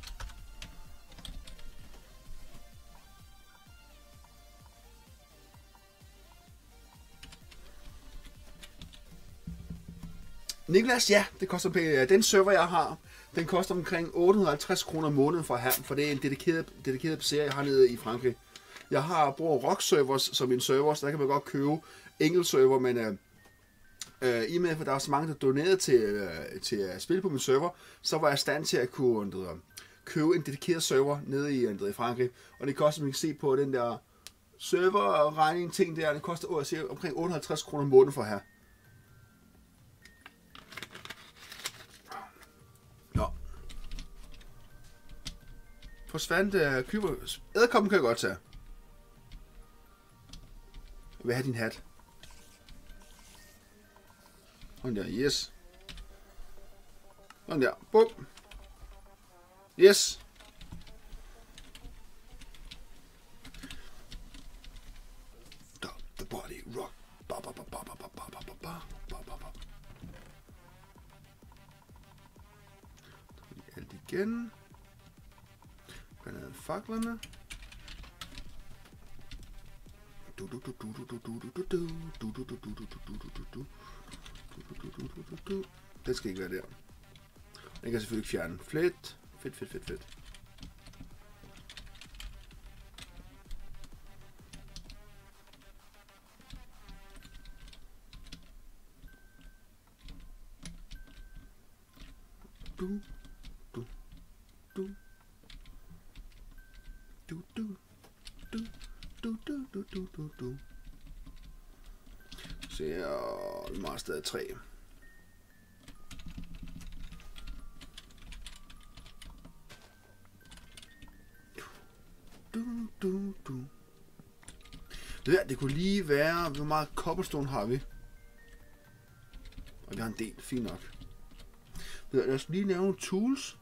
A: Niklas, ja, det koster penge. Den server, jeg har, den koster omkring 850 kroner om måneden for her, for det er en dedikeret serie, jeg har nede i Frankrig. Jeg bruger rock servers som en server, så der kan man godt købe enkeltserver, men i og med, at der er så mange, der donerede til at spille på min server, så var jeg i stand til at kunne købe en dedikeret server nede i Frankrig. Og det koster, man kan se på den der serverregning ting der, det koster omkring 850 kroner om måneden for her. Nå. Forsvandt køber. Edderkoppen kan jeg godt tage. Jeg vil have din hat. Sådan der, yes. Sådan der, bum. Yes. Stop the body rock. Ba ba ba ba ba ba ba ba ba ba ba ba. Alt igen. Granatfaklerne. Du du du du du du du du du du du du du du du. Den skal ikke være der. Den kan selvfølgelig ikke fjerne. Fedt. Fedt. Du. Så vi mangler stadig 3. Det kunne lige være, hvor meget cobblestone har vi? Og vi har en del, fint nok. Lad os lige lave nogle tools.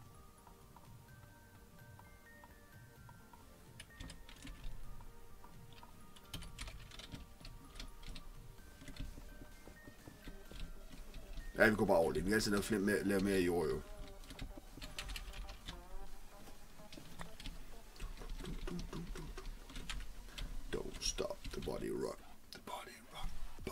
A: Ja, vi går bare over det. Vi kan altid lave mere jord, jo. Don't stop the body rock. The body rock.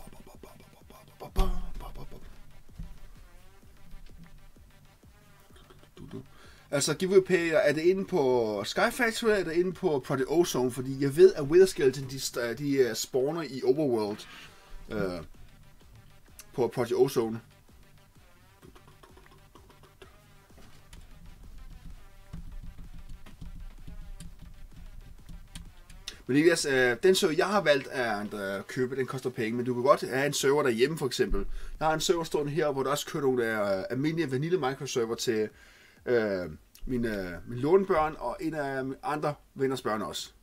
A: Altså, giveaway, er det inde på Sky Factory, eller er det inde på Project Ozone? Fordi jeg ved, at Wither Skeleton, de spawner i Overworld på Project Ozone. Men Elias, den server, jeg har valgt at købe, den koster penge, men du kan godt have en server derhjemme, for eksempel. Jeg har en server stående her, hvor der også kører nogle der almindelige vanille microserver til mine lånebørn og en af mine andre venners børn også.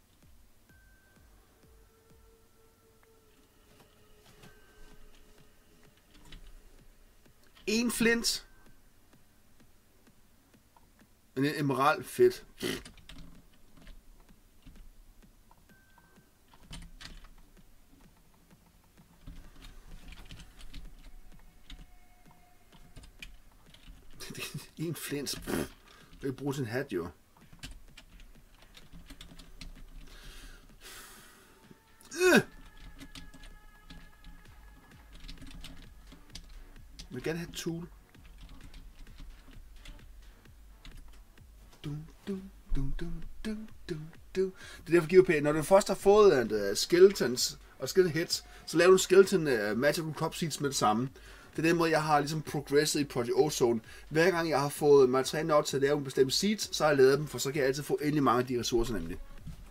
A: En flint. En emerald, fedt. En flint. Jeg vil bruge sin hat, jo. Jeg vil gerne have et tool. Det er derfor giver pænt. Når du først har fået skeletons og skeleton heads, så laver du skeleton magical crop seeds med det samme. Det er den måde, jeg har ligesom progresset i Project Ozone. Hver gang jeg har fået materiale nok til at lave en bestemt seeds, så har jeg lavet dem, for så kan jeg altid få endelig mange af de ressourcer nemlig.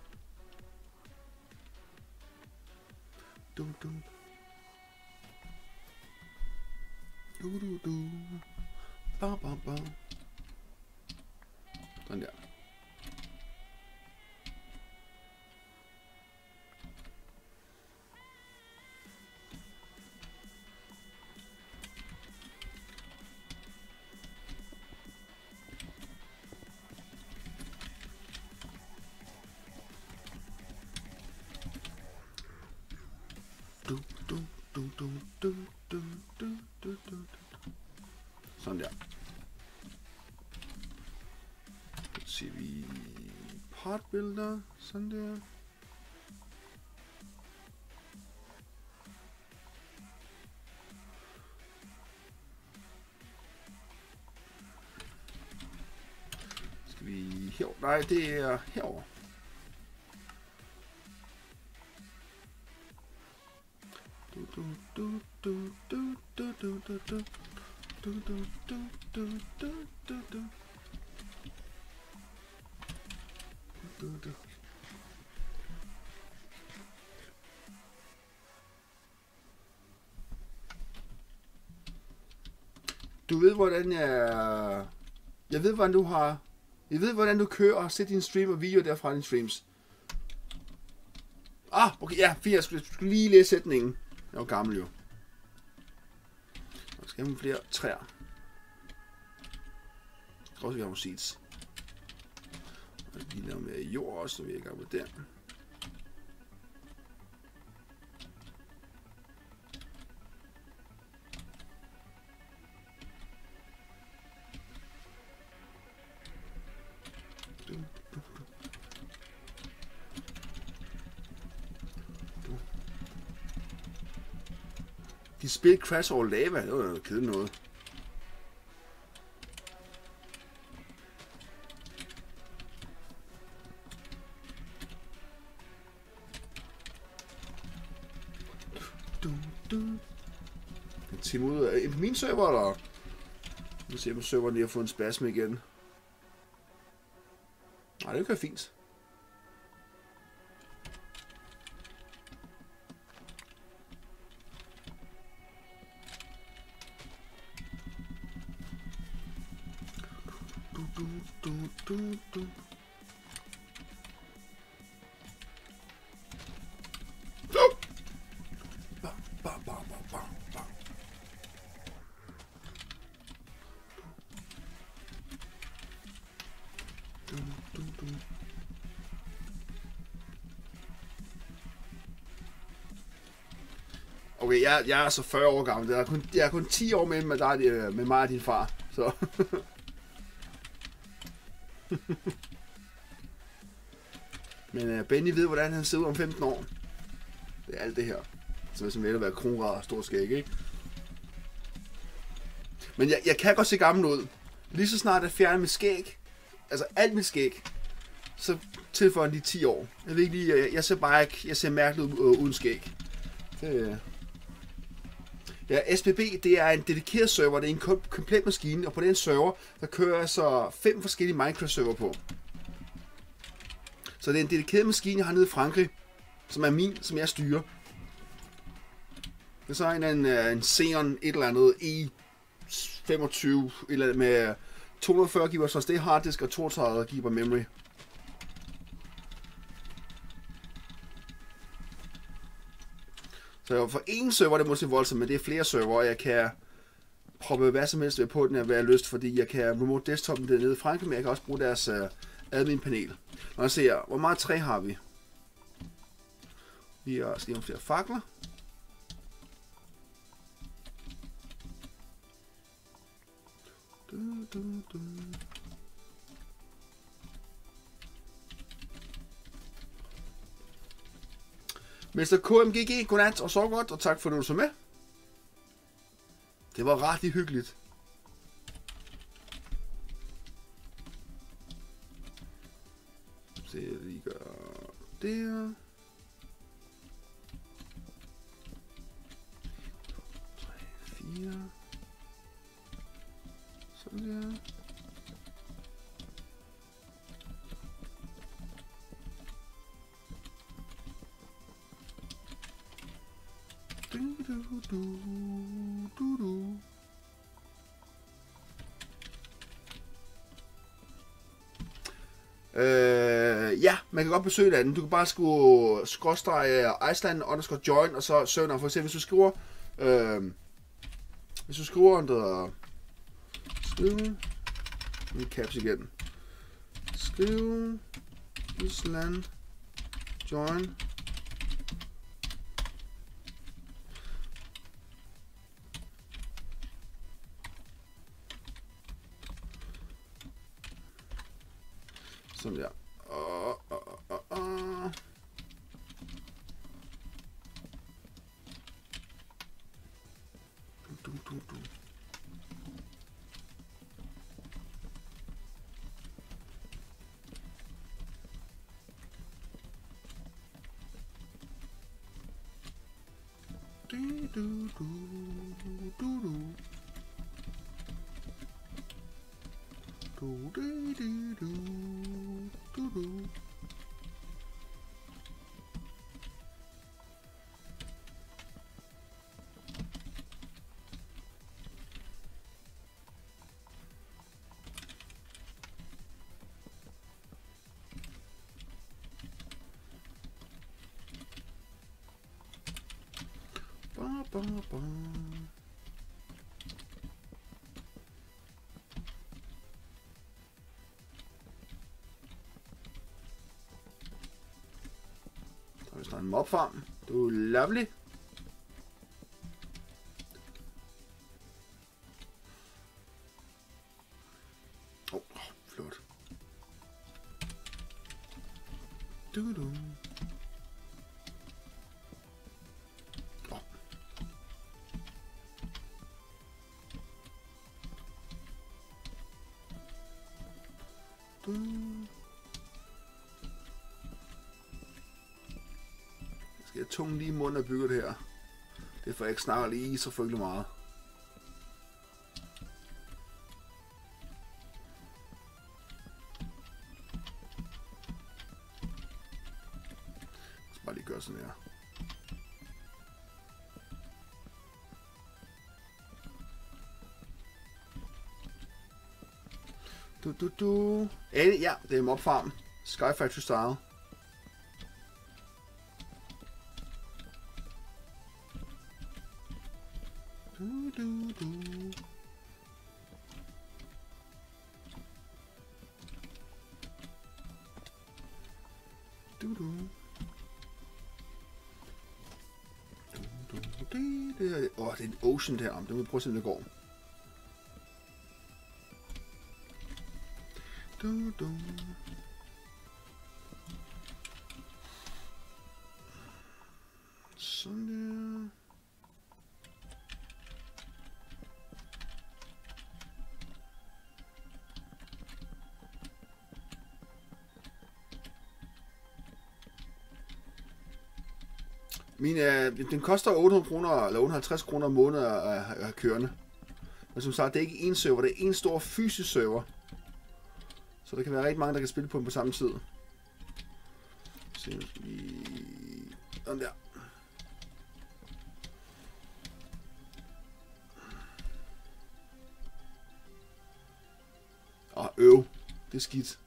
A: Sådan der. Sådan der. Så ser vi partbilleder. Sådan der. Skal vi her? Nej, det er herover. Du ved hvordan jeg ved hvordan du har. Jeg ved hvordan du kører og ser din stream og video derfra din streams. Ah, okay, ja, fint. Jeg skulle lige læse sætningen. Jeg var gammel jo. Så skal have flere træer. Jeg tror også, vi har nogle seeds. Og lige lave mere jord også, så vi er i gang med den. De spil crash over lava, det var noget kedeligt noget. En time ud af på min server, eller? Nu ser jeg på serveren lige har fået en spasme igen. Nej, det kører fint. Okay, jeg er så 40 år gammel. Jeg er kun 10 år med mig og din far. Så. Men Benny ved, hvordan han ser ud om 15 år. Det er alt det her. Så hvis man vil være kronrad og stor skæg, ikke? Men jeg kan godt se gammel ud. Lige så snart jeg fjerner mit skæg, altså alt mit skæg, så tilføjer de 10 år. Jeg ved ikke lige, jeg ser bare ikke, jeg ser mærkeligt ud uden skæg. Ja, SPB, det er en dedikeret server, det er en komplet maskine, og på den server, der kører så 5 forskellige Minecraft-server på. Så det er en dedikeret maskine, jeg har nede i Frankrig, som er min, som jeg styrer. Det er så en Xeon et eller andet E25 eller andet med 240 GB SSD harddisk og 32 GB memory. Så for en server det er måske voldsomt, men det er flere server, og jeg kan proppe hvad som helst ved på den her, hvad jeg har lyst, fordi jeg kan remote desktopen dernede i Frankrig, men jeg kan også bruge deres admin panel. Når jeg ser, hvor meget træ har vi? Vi har skrevet flere fakler. Mr. KMGG, godnat og så godt, og tak for at du så med. Det var ret hyggeligt. Se, jeg lige gør det. 4. Sådan der. Ja, man kan godt besøge den. Du kan bare skrive /Iceland_join, og så søge for eksempel, hvis du skriver under skrive min caps igen. Skrive Island join. Sådan der. Der er snart en mobfarm. Du er lovely. Flot. Du. Jeg skal tungen lige i munden og bygge det her. Det er for jeg ikke snakker lige så frygtelig meget. Jeg skal bare lige gøre sådan her. Ja, det er mobfarm. Sky Factory style. Det er en ocean der. Det må vi prøve at se, om det går. Sådan der. Den koster 800 kroner eller 850 kroner om måneden at have kørende. Men som sagt, det er ikke en server, det er en stor fysisk server. Så der kan være rigtig mange, der kan spille på den på samme tid. Se, nu skal vi... Sådan der. Det er skidt.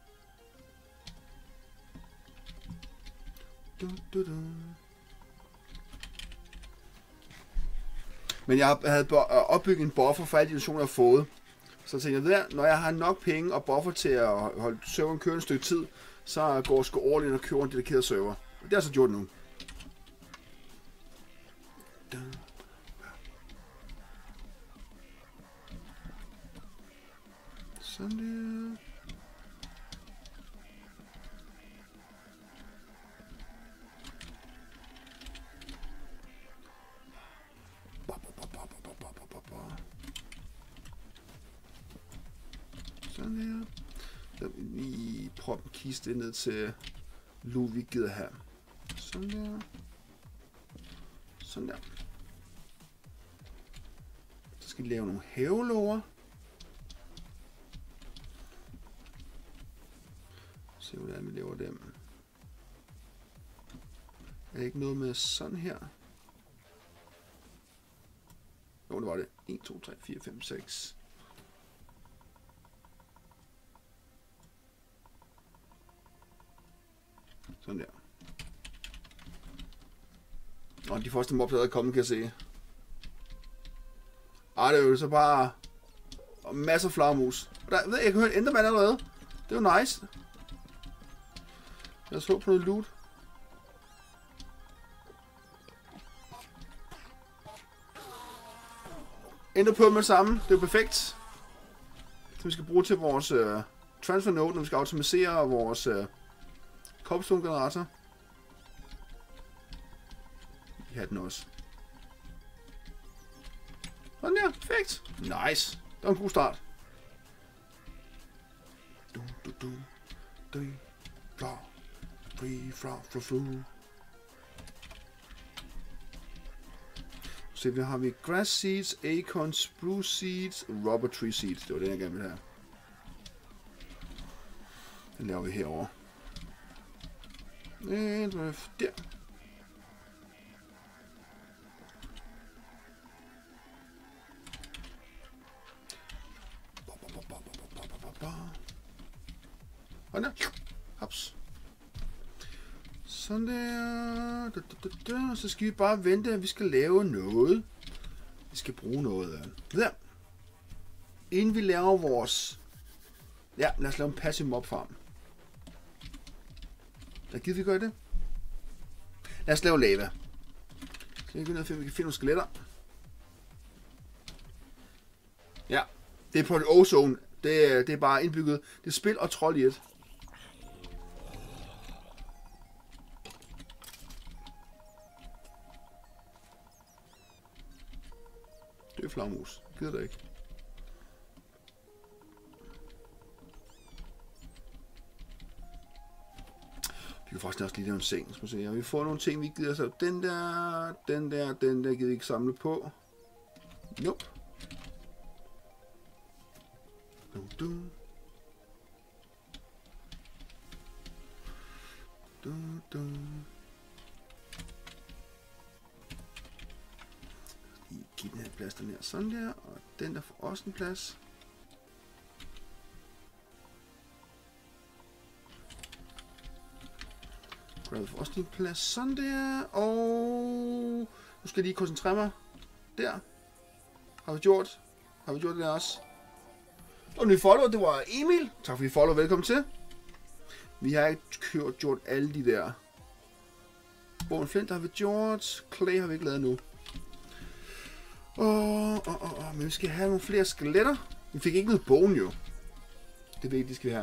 A: Men jeg havde opbygget en buffer for alle de nationer, jeg har fået. Så tænkte jeg, når jeg har nok penge og buffer til at holde serveren kørende et stykke tid, så går jeg sgu all in og køber en dedikeret server. Og det har jeg så gjort nu. Sådan der. Sådan her. Så vi proppe en kiste ned til loot, vi gider her. Sådan der. Sådan der. Så skal vi lave nogle havelåger. Se hvordan vi laver dem. Er det ikke noget med sådan her? Jo, det var det. 1, 2, 3, 4, 5, 6. Sådan der. Og de første mobs, der er kommet, kan jeg se. Ej, det er jo så bare masser af flagermus. Jeg kan høre en enderman allerede. Det er jo nice. Lad os håbe på noget loot. Ender på med det samme. Det er jo perfekt. Så vi skal bruge til vores transfer node, når vi skal automatisere vores cobblestone generator. Vi har den også. Sådan der. Perfekt. Nice. Det var en god start. Så vi har grass seeds, acorn, spruce seeds, rubber tree seeds. Det var det, jeg gerne ville have. Den laver vi herovre. Der. Og der. Hops. Sådan der. Så skal vi bare vente, at vi skal lave noget. Vi skal bruge noget. Der. Inden vi laver vores... Ja, lad os lave en passive mob farm. Der gider vi gøre det. Lad os lave lava. Så vi kan finde nogle skeletter. Ja, det er på et ozone. Det er bare indbygget. Det er spil og trold i et. Det er flagmus. Gider det ikke. Vi kan faktisk også lige lave en seng. Skal vi se. Og vi får nogle ting, vi gider så. Den der gider ikke samle på. Nope. Giv den her plads, den her sådan der, og den der får også en plads. Grab får også en plads sådan der, og nu skal jeg lige koncentrere mig. Der. Har vi gjort det der også. Og ny follower, det var Emil. Tak fordi I follow, velkommen til. Vi har ikke gjort alle de der. Bone Flint har vi gjort. Clay har vi ikke lavet nu. Men vi skal have nogle flere skeletter. Vi fik ikke noget bone jo. Det er vigtigt, det skal vi have.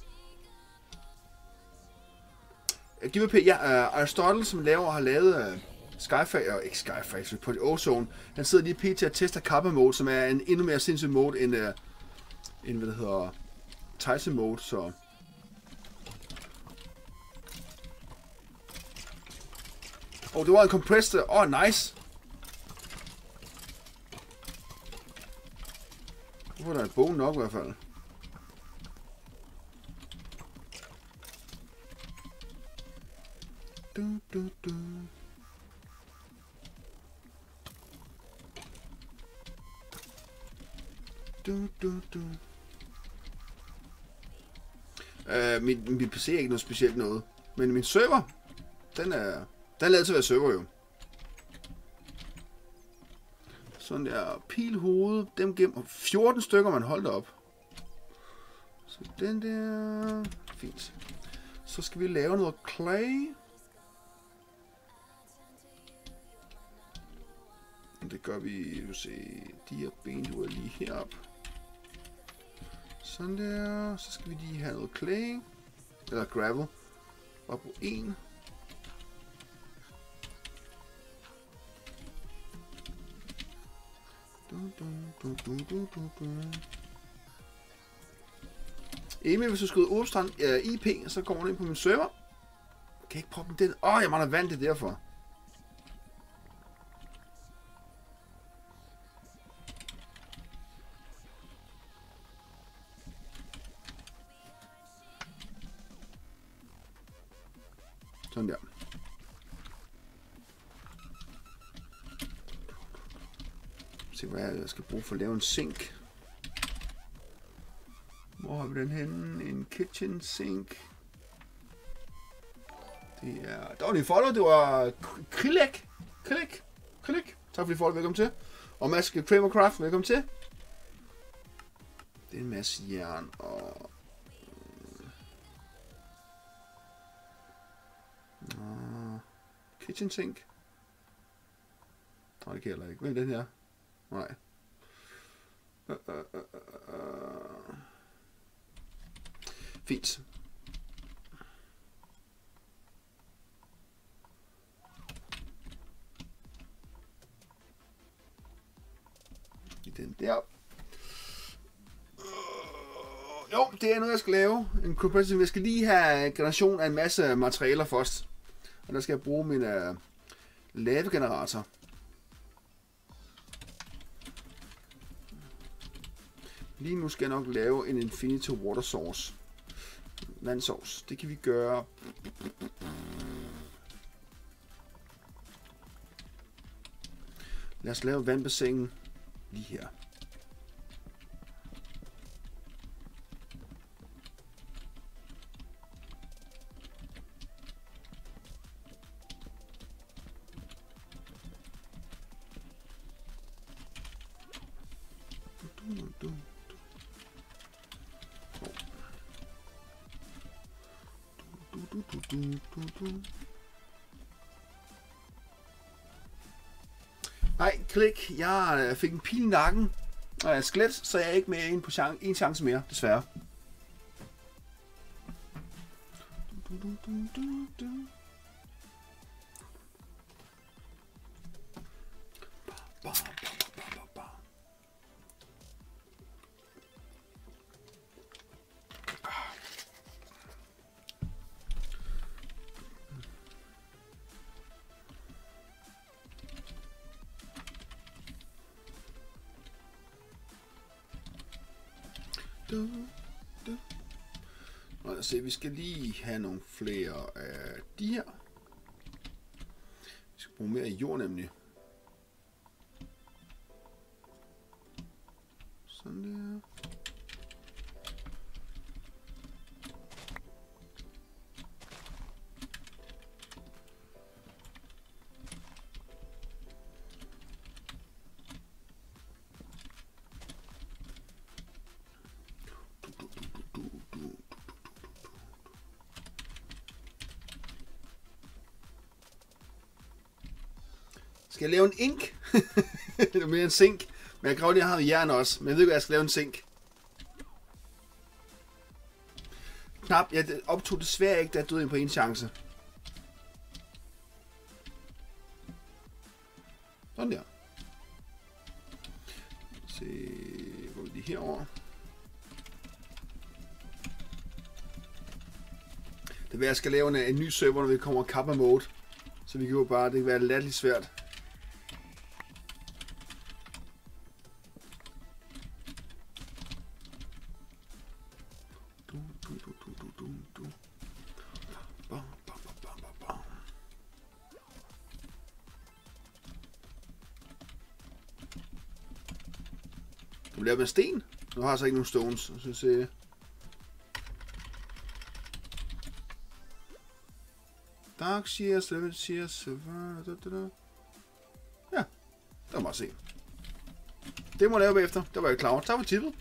A: GVP, ja, Aristotle, som har lavet ikke Skyfactory på det Ozone. Han sidder lige pt. At teste Kappa mode, som er en endnu mere sindssyg mode end hvad det hedder Titan mode, så det var en compressed. Nice. Nu var der et bone nok i hvert fald. Min PC er ikke noget specielt noget. Men min server, den er lavet til at være server jo. Sådan der pilhoved, dem gennem 14 stykker, man holdt op. Så den der, fint. Så skal vi lave noget clay. Det gør vi, se, de her benduer lige herop. Sådan der, så skal vi lige have noget clay, eller gravel, op på 1. Emil, hvis du skriver Åbstrand IP, så kommer du ind på min server. Kan ikke proppe den? Jeg mangler vand, det derfor. Sådan der. Se hvad jeg skal bruge for at lave en sink. Hvor har vi den henne? En kitchen sink. Det er... Der var lige follow, det var Krilek. Tak fordi follow, velkommen til. Og Mads Kramercraft, velkommen til. Det er en masse jern og... kitchen sink. Nej, det kan jeg heller ikke. Hvad er den her? Nej. Fint. I den der. Jo, det er noget, jeg skal lave. En compressor. Jeg skal lige have generation af en masse materialer først. Og der skal jeg bruge min lavegenerator. Lige nu skal jeg nok lave en Infinity Water Source. Vandsauce. Det kan vi gøre. Lad os lave vandbassinen lige her. Nej, klik. Jeg fik en pil i nakken, og jeg er skelet, så jeg er ikke med ind på en chance mere, desværre. Og lad os se, vi skal lige have nogle flere af de her. Vi skal bruge mere jord nemlig. Sådan der. Skal jeg lave en ink? Det er mere en sink. Men jeg kan godt lide at have jern også. Men jeg ved ikke, at jeg skal lave en sink. Knap. Jeg optog desværre ikke, da jeg døde ind på en chance. Sådan der. Se, går vi lige herover. Det vil være, jeg skal lave en ny server, når vi kommer Kappa Mode. Så vi kan jo bare, det kan være latterligt svært. Kan vi lave med sten? Nu har jeg så ikke nogen stones, så se. Dark Shears, Level Shears, ja, det var meget se. Det må jeg lave bagefter, der var jeg klar. Tak for tippet.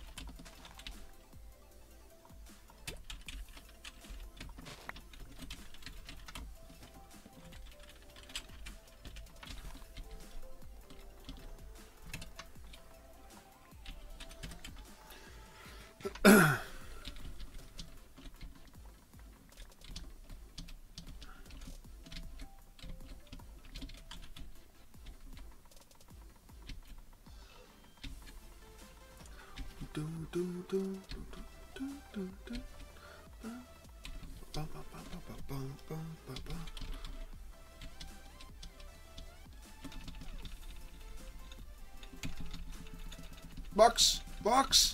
A: Box! Box!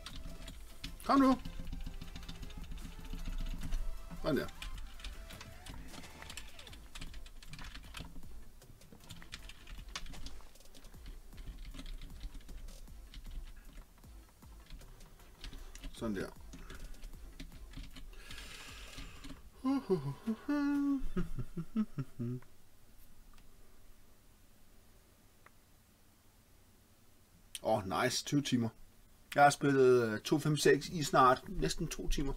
A: Kom nu! Sådan der. Sådan der. Nice. 20 timer. Jeg har spillet 256 i snart næsten 2 timer.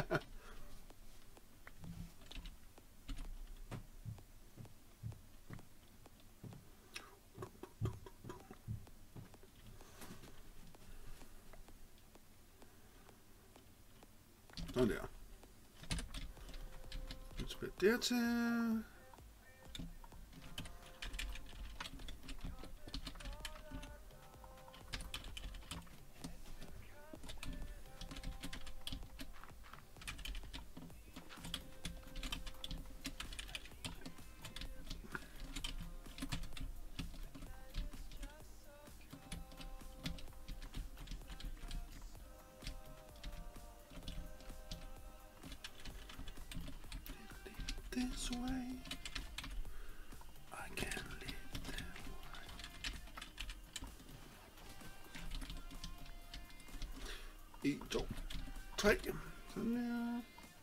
A: Sådan der. Et spil dertil. This way, I can't live that way. 1, 2, 3. Sådan der.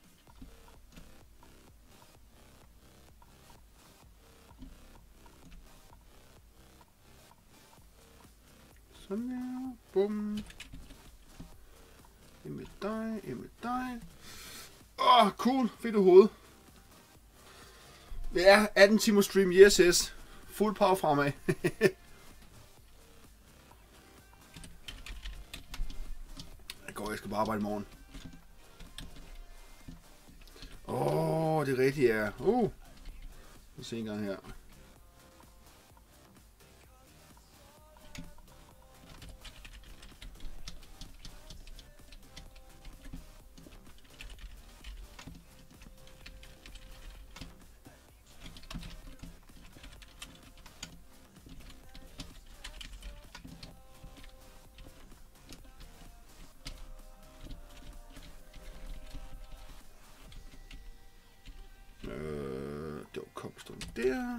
A: Sådan der. Bum. Ind med dig, ind med dig. Cool. Fedt i hovedet. Det er 18 timer stream, yes. Fuld power fremad. Jeg skal bare arbejde i morgen. Det er rigtigt, ja. Lad os se en gang her. Det var cobblestone der.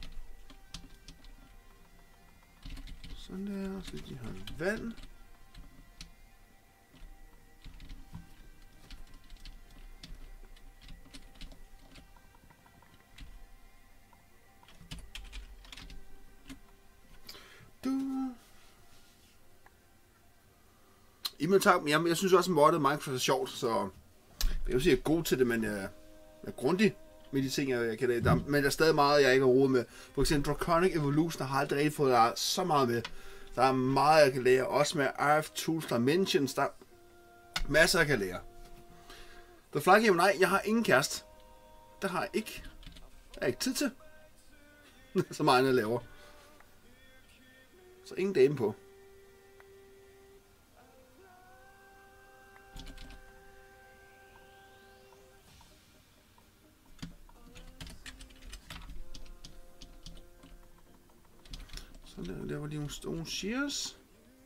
A: Sådan der. Så de har vand. Jeg synes også, at moddet Minecraft er sjovt, så jeg vil sige, at jeg er god til det, men jeg er grundig med de ting, jeg kan lade. Men der er stadig meget, jeg ikke har rodet med. For eksempel Draconic Evolution har aldrig rigtig fået så meget med. Der er meget, jeg kan lære. Også med RF Tools Dimensions. Der er masser, jeg kan lære. The Fly Game, nej, jeg har ingen kæreste. Det har jeg ikke. Jeg har ikke tid til. Så meget, jeg laver. Så ingen dame på. Så der var lige nogle stone shears.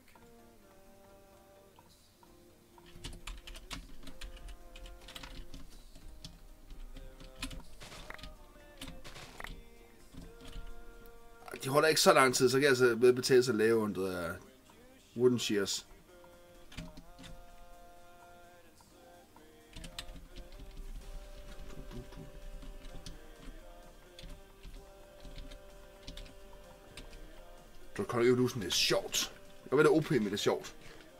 A: De holder ikke så lang tid, så kan jeg altså betale sig lave under wooden shears. Draconic Evolution, det er sjovt. Jeg ved, det er OP, men det er sjovt.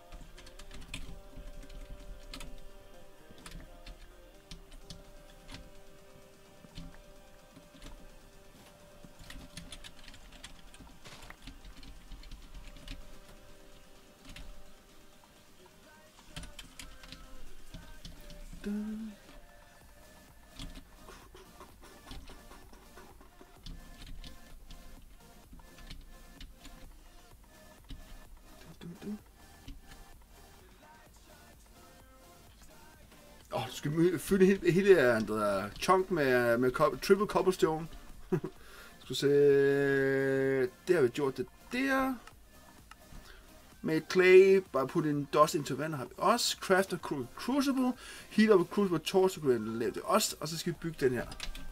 A: Du skal fylde hele chunk med triple cobblestone. Skal se, det har vi gjort det der. Med clay, bare putte en dust into vand, har vi også. Craft a crucible, heat up a crucible torch, så kan vi lave det også. Og så skal vi bygge den her.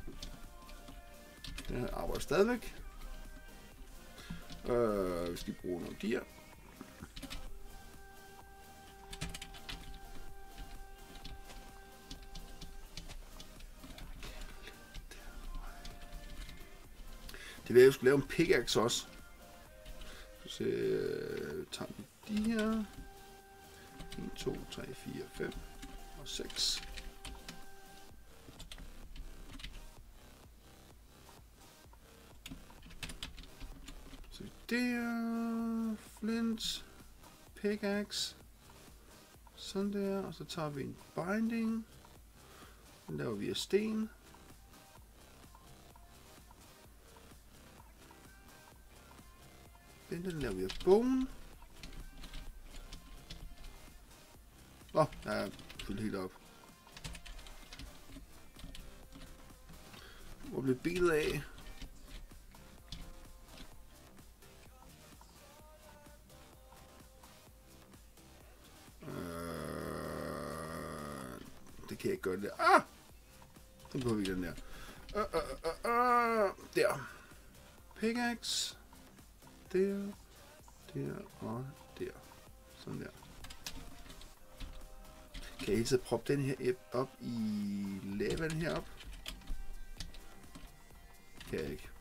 A: Den her arbejder stadigvæk. Vi skal bruge nogle gear. Det vil jeg skulle lave en pickaxe også. Så tager vi de her. 1, 2, 3, 4, 5 og 6. Så der, flint, pickaxe, sådan der, og så tager vi en binding. Den laver vi af sten. Den laver vi af bone. Jeg er fyldt helt op. Hvor blev benet af? Det kan jeg ikke gøre det der. Den behøver vi ikke den der. Der. Pickaxe. Der. Der og der. Sådan der. Kan jeg hele tiden proppe den her op i lavaen herop? Kan jeg ikke.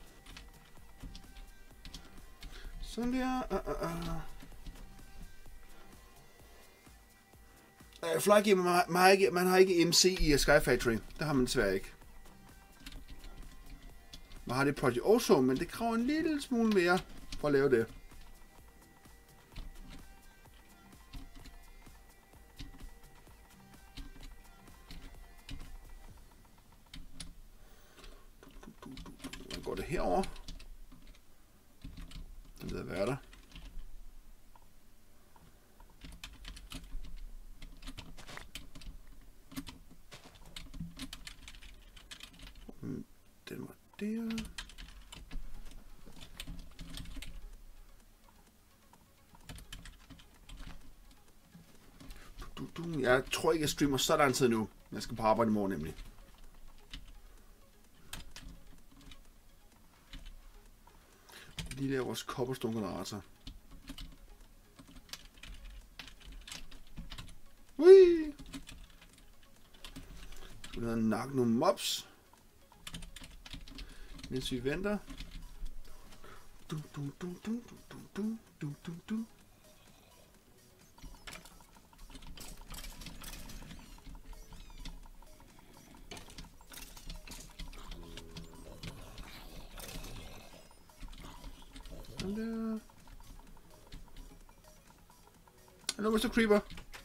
A: Sådan der. Flygame, man har ikke MC i Sky Factory. Det har man desværre ikke. Man har det Project Ozone, men det kræver en lille smule mere for at lave det. Hvordan går det herover? Den ved at være der. Den var der. Jeg tror ikke, jeg streamer så lang tid nu. Jeg skal på arbejde i morgen nemlig. Lige laver vores cobblestone-generator. Whee! Skal vi nakke nogle mobs. Mens vi venter. Hallo, Mr. Creeper.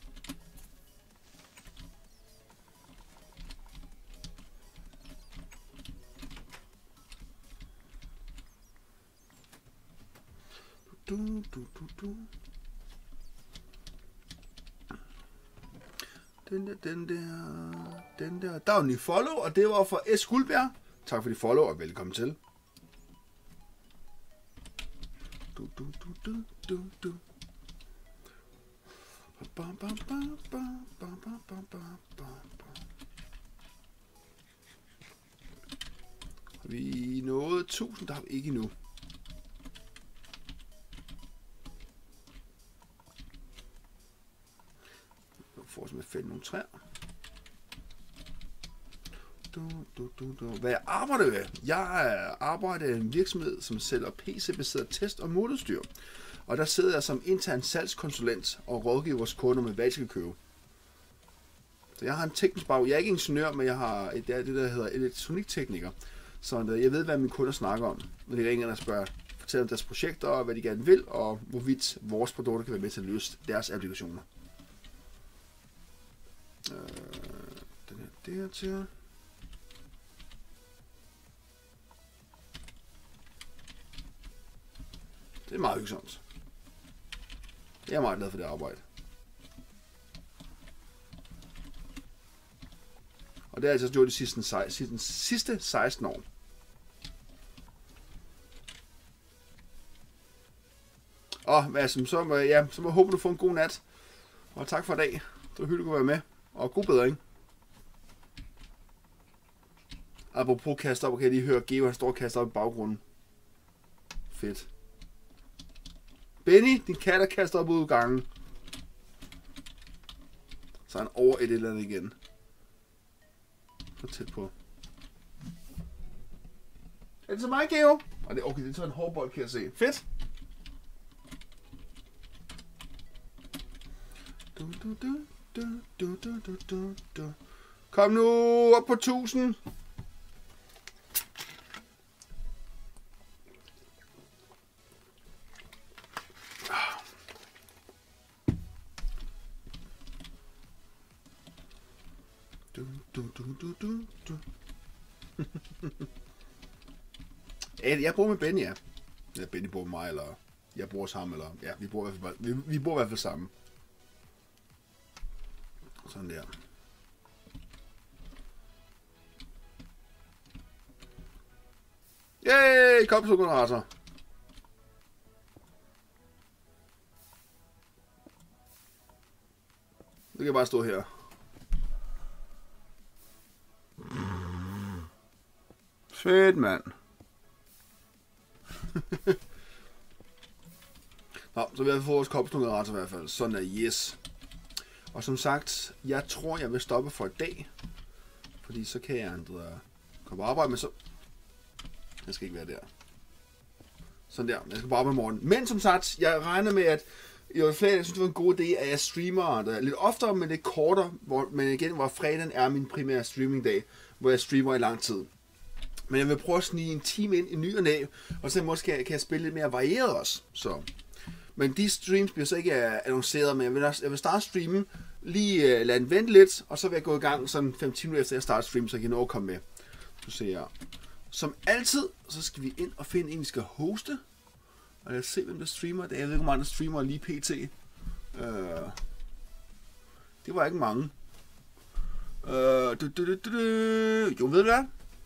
A: Den der. Der er en ny follow, og det var fra S. Guldbjerg. Tak for de follow, og velkommen til. Har vi nået 1000? Der har vi ikke endnu. For at fælde nogle træer. Hvad jeg arbejder med? Jeg arbejder i en virksomhed, som sælger PC-baseret test- og måleudstyr. Og der sidder jeg som intern salgskonsulent og rådgiver vores kunder med, hvad de skal købe. Så jeg har en teknisk baggrund. Jeg er ikke ingeniør, men jeg har det der hedder elektroniktekniker. Så jeg ved, hvad mine kunder snakker om. Når de ringer og spørger, fortæller om deres projekter, og hvad de gerne vil, og hvorvidt vores produkter kan være med til at løse deres applikationer. Den her der til. Det er meget hyggesomt. Jeg er meget glad for det arbejde. Og det har jeg altså gjort de sidste 16 år. Og så må jeg håbe, du får en god nat. Og tak for i dag. Det var hyggeligt at være med. Og god bedring. Apropos kaste op, kan jeg lige høre Geo, han står og kaster op i baggrunden. Fedt. Benny, din kat er kastet op ud af gangen. Så er han over et eller andet igen. Så tæt på. Er det til mig, Geo? Og det, okay, det er så en hårbold, kan jeg se. Fedt. Kom nu op på 1000. Jeg bor med Benny, ja. Ja, Benny bor med mig, eller jeg bor sammen, eller ja, vi bor i hvert fald sammen. Sådan der. Yay! Kom så, generator. Det kan jeg bare stå her. Fedt, mand. Nå, så vi har fået vores kopsnuggenerator i hvert fald. Sådan er yes. Og som sagt, jeg tror, jeg vil stoppe for i dag. Fordi så kan jeg komme på arbejde, men så... Jeg skal ikke være der. Sådan der. Jeg skal bare arbejde i morgen. Men som sagt, jeg regner med, at jeg synes, det var en god idé, at jeg streamer lidt oftere, men lidt kortere. Men igen, hvor fredagen er min primære streamingdag, hvor jeg streamer i lang tid. Men jeg vil prøve at snige en time ind i ny og næ, og så måske kan jeg spille lidt mere varieret også. Så. Men de streams bliver så ikke annonceret, men jeg vil starte streamen, lige lade den vente lidt, og så vil jeg gå i gang sådan 5 timer efter jeg starter streamen, så jeg kan nå at komme med. Så ser jeg. Som altid, så skal vi ind og finde en, vi skal hoste. Og lad os se, hvem der streamer. Jeg ved ikke, hvor mange der streamer lige pt. Det var ikke mange. Jo, ved du hvad?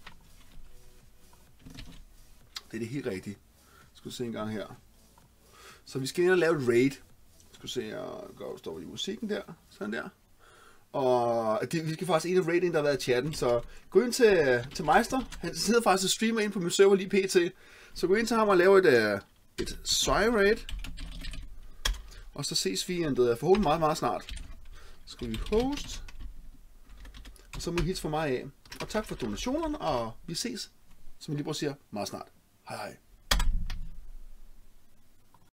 A: Det er det helt rigtigt. Skal vi se en gang her. Så vi skal ind og lave et raid. Skal vi se, og står i musikken der. Sådan der. Og vi skal faktisk ind og raid, der har været i chatten. Så gå ind til Meister. Han sidder faktisk og streamer ind på min server lige pt. Så gå ind til ham og lave et raid. Og så ses vi forhåbentlig meget, meget snart. Så skal vi host. Og så må I hilse for mig af. Og tak for donationerne, og vi ses, som jeg lige siger, meget snart. Hej hej.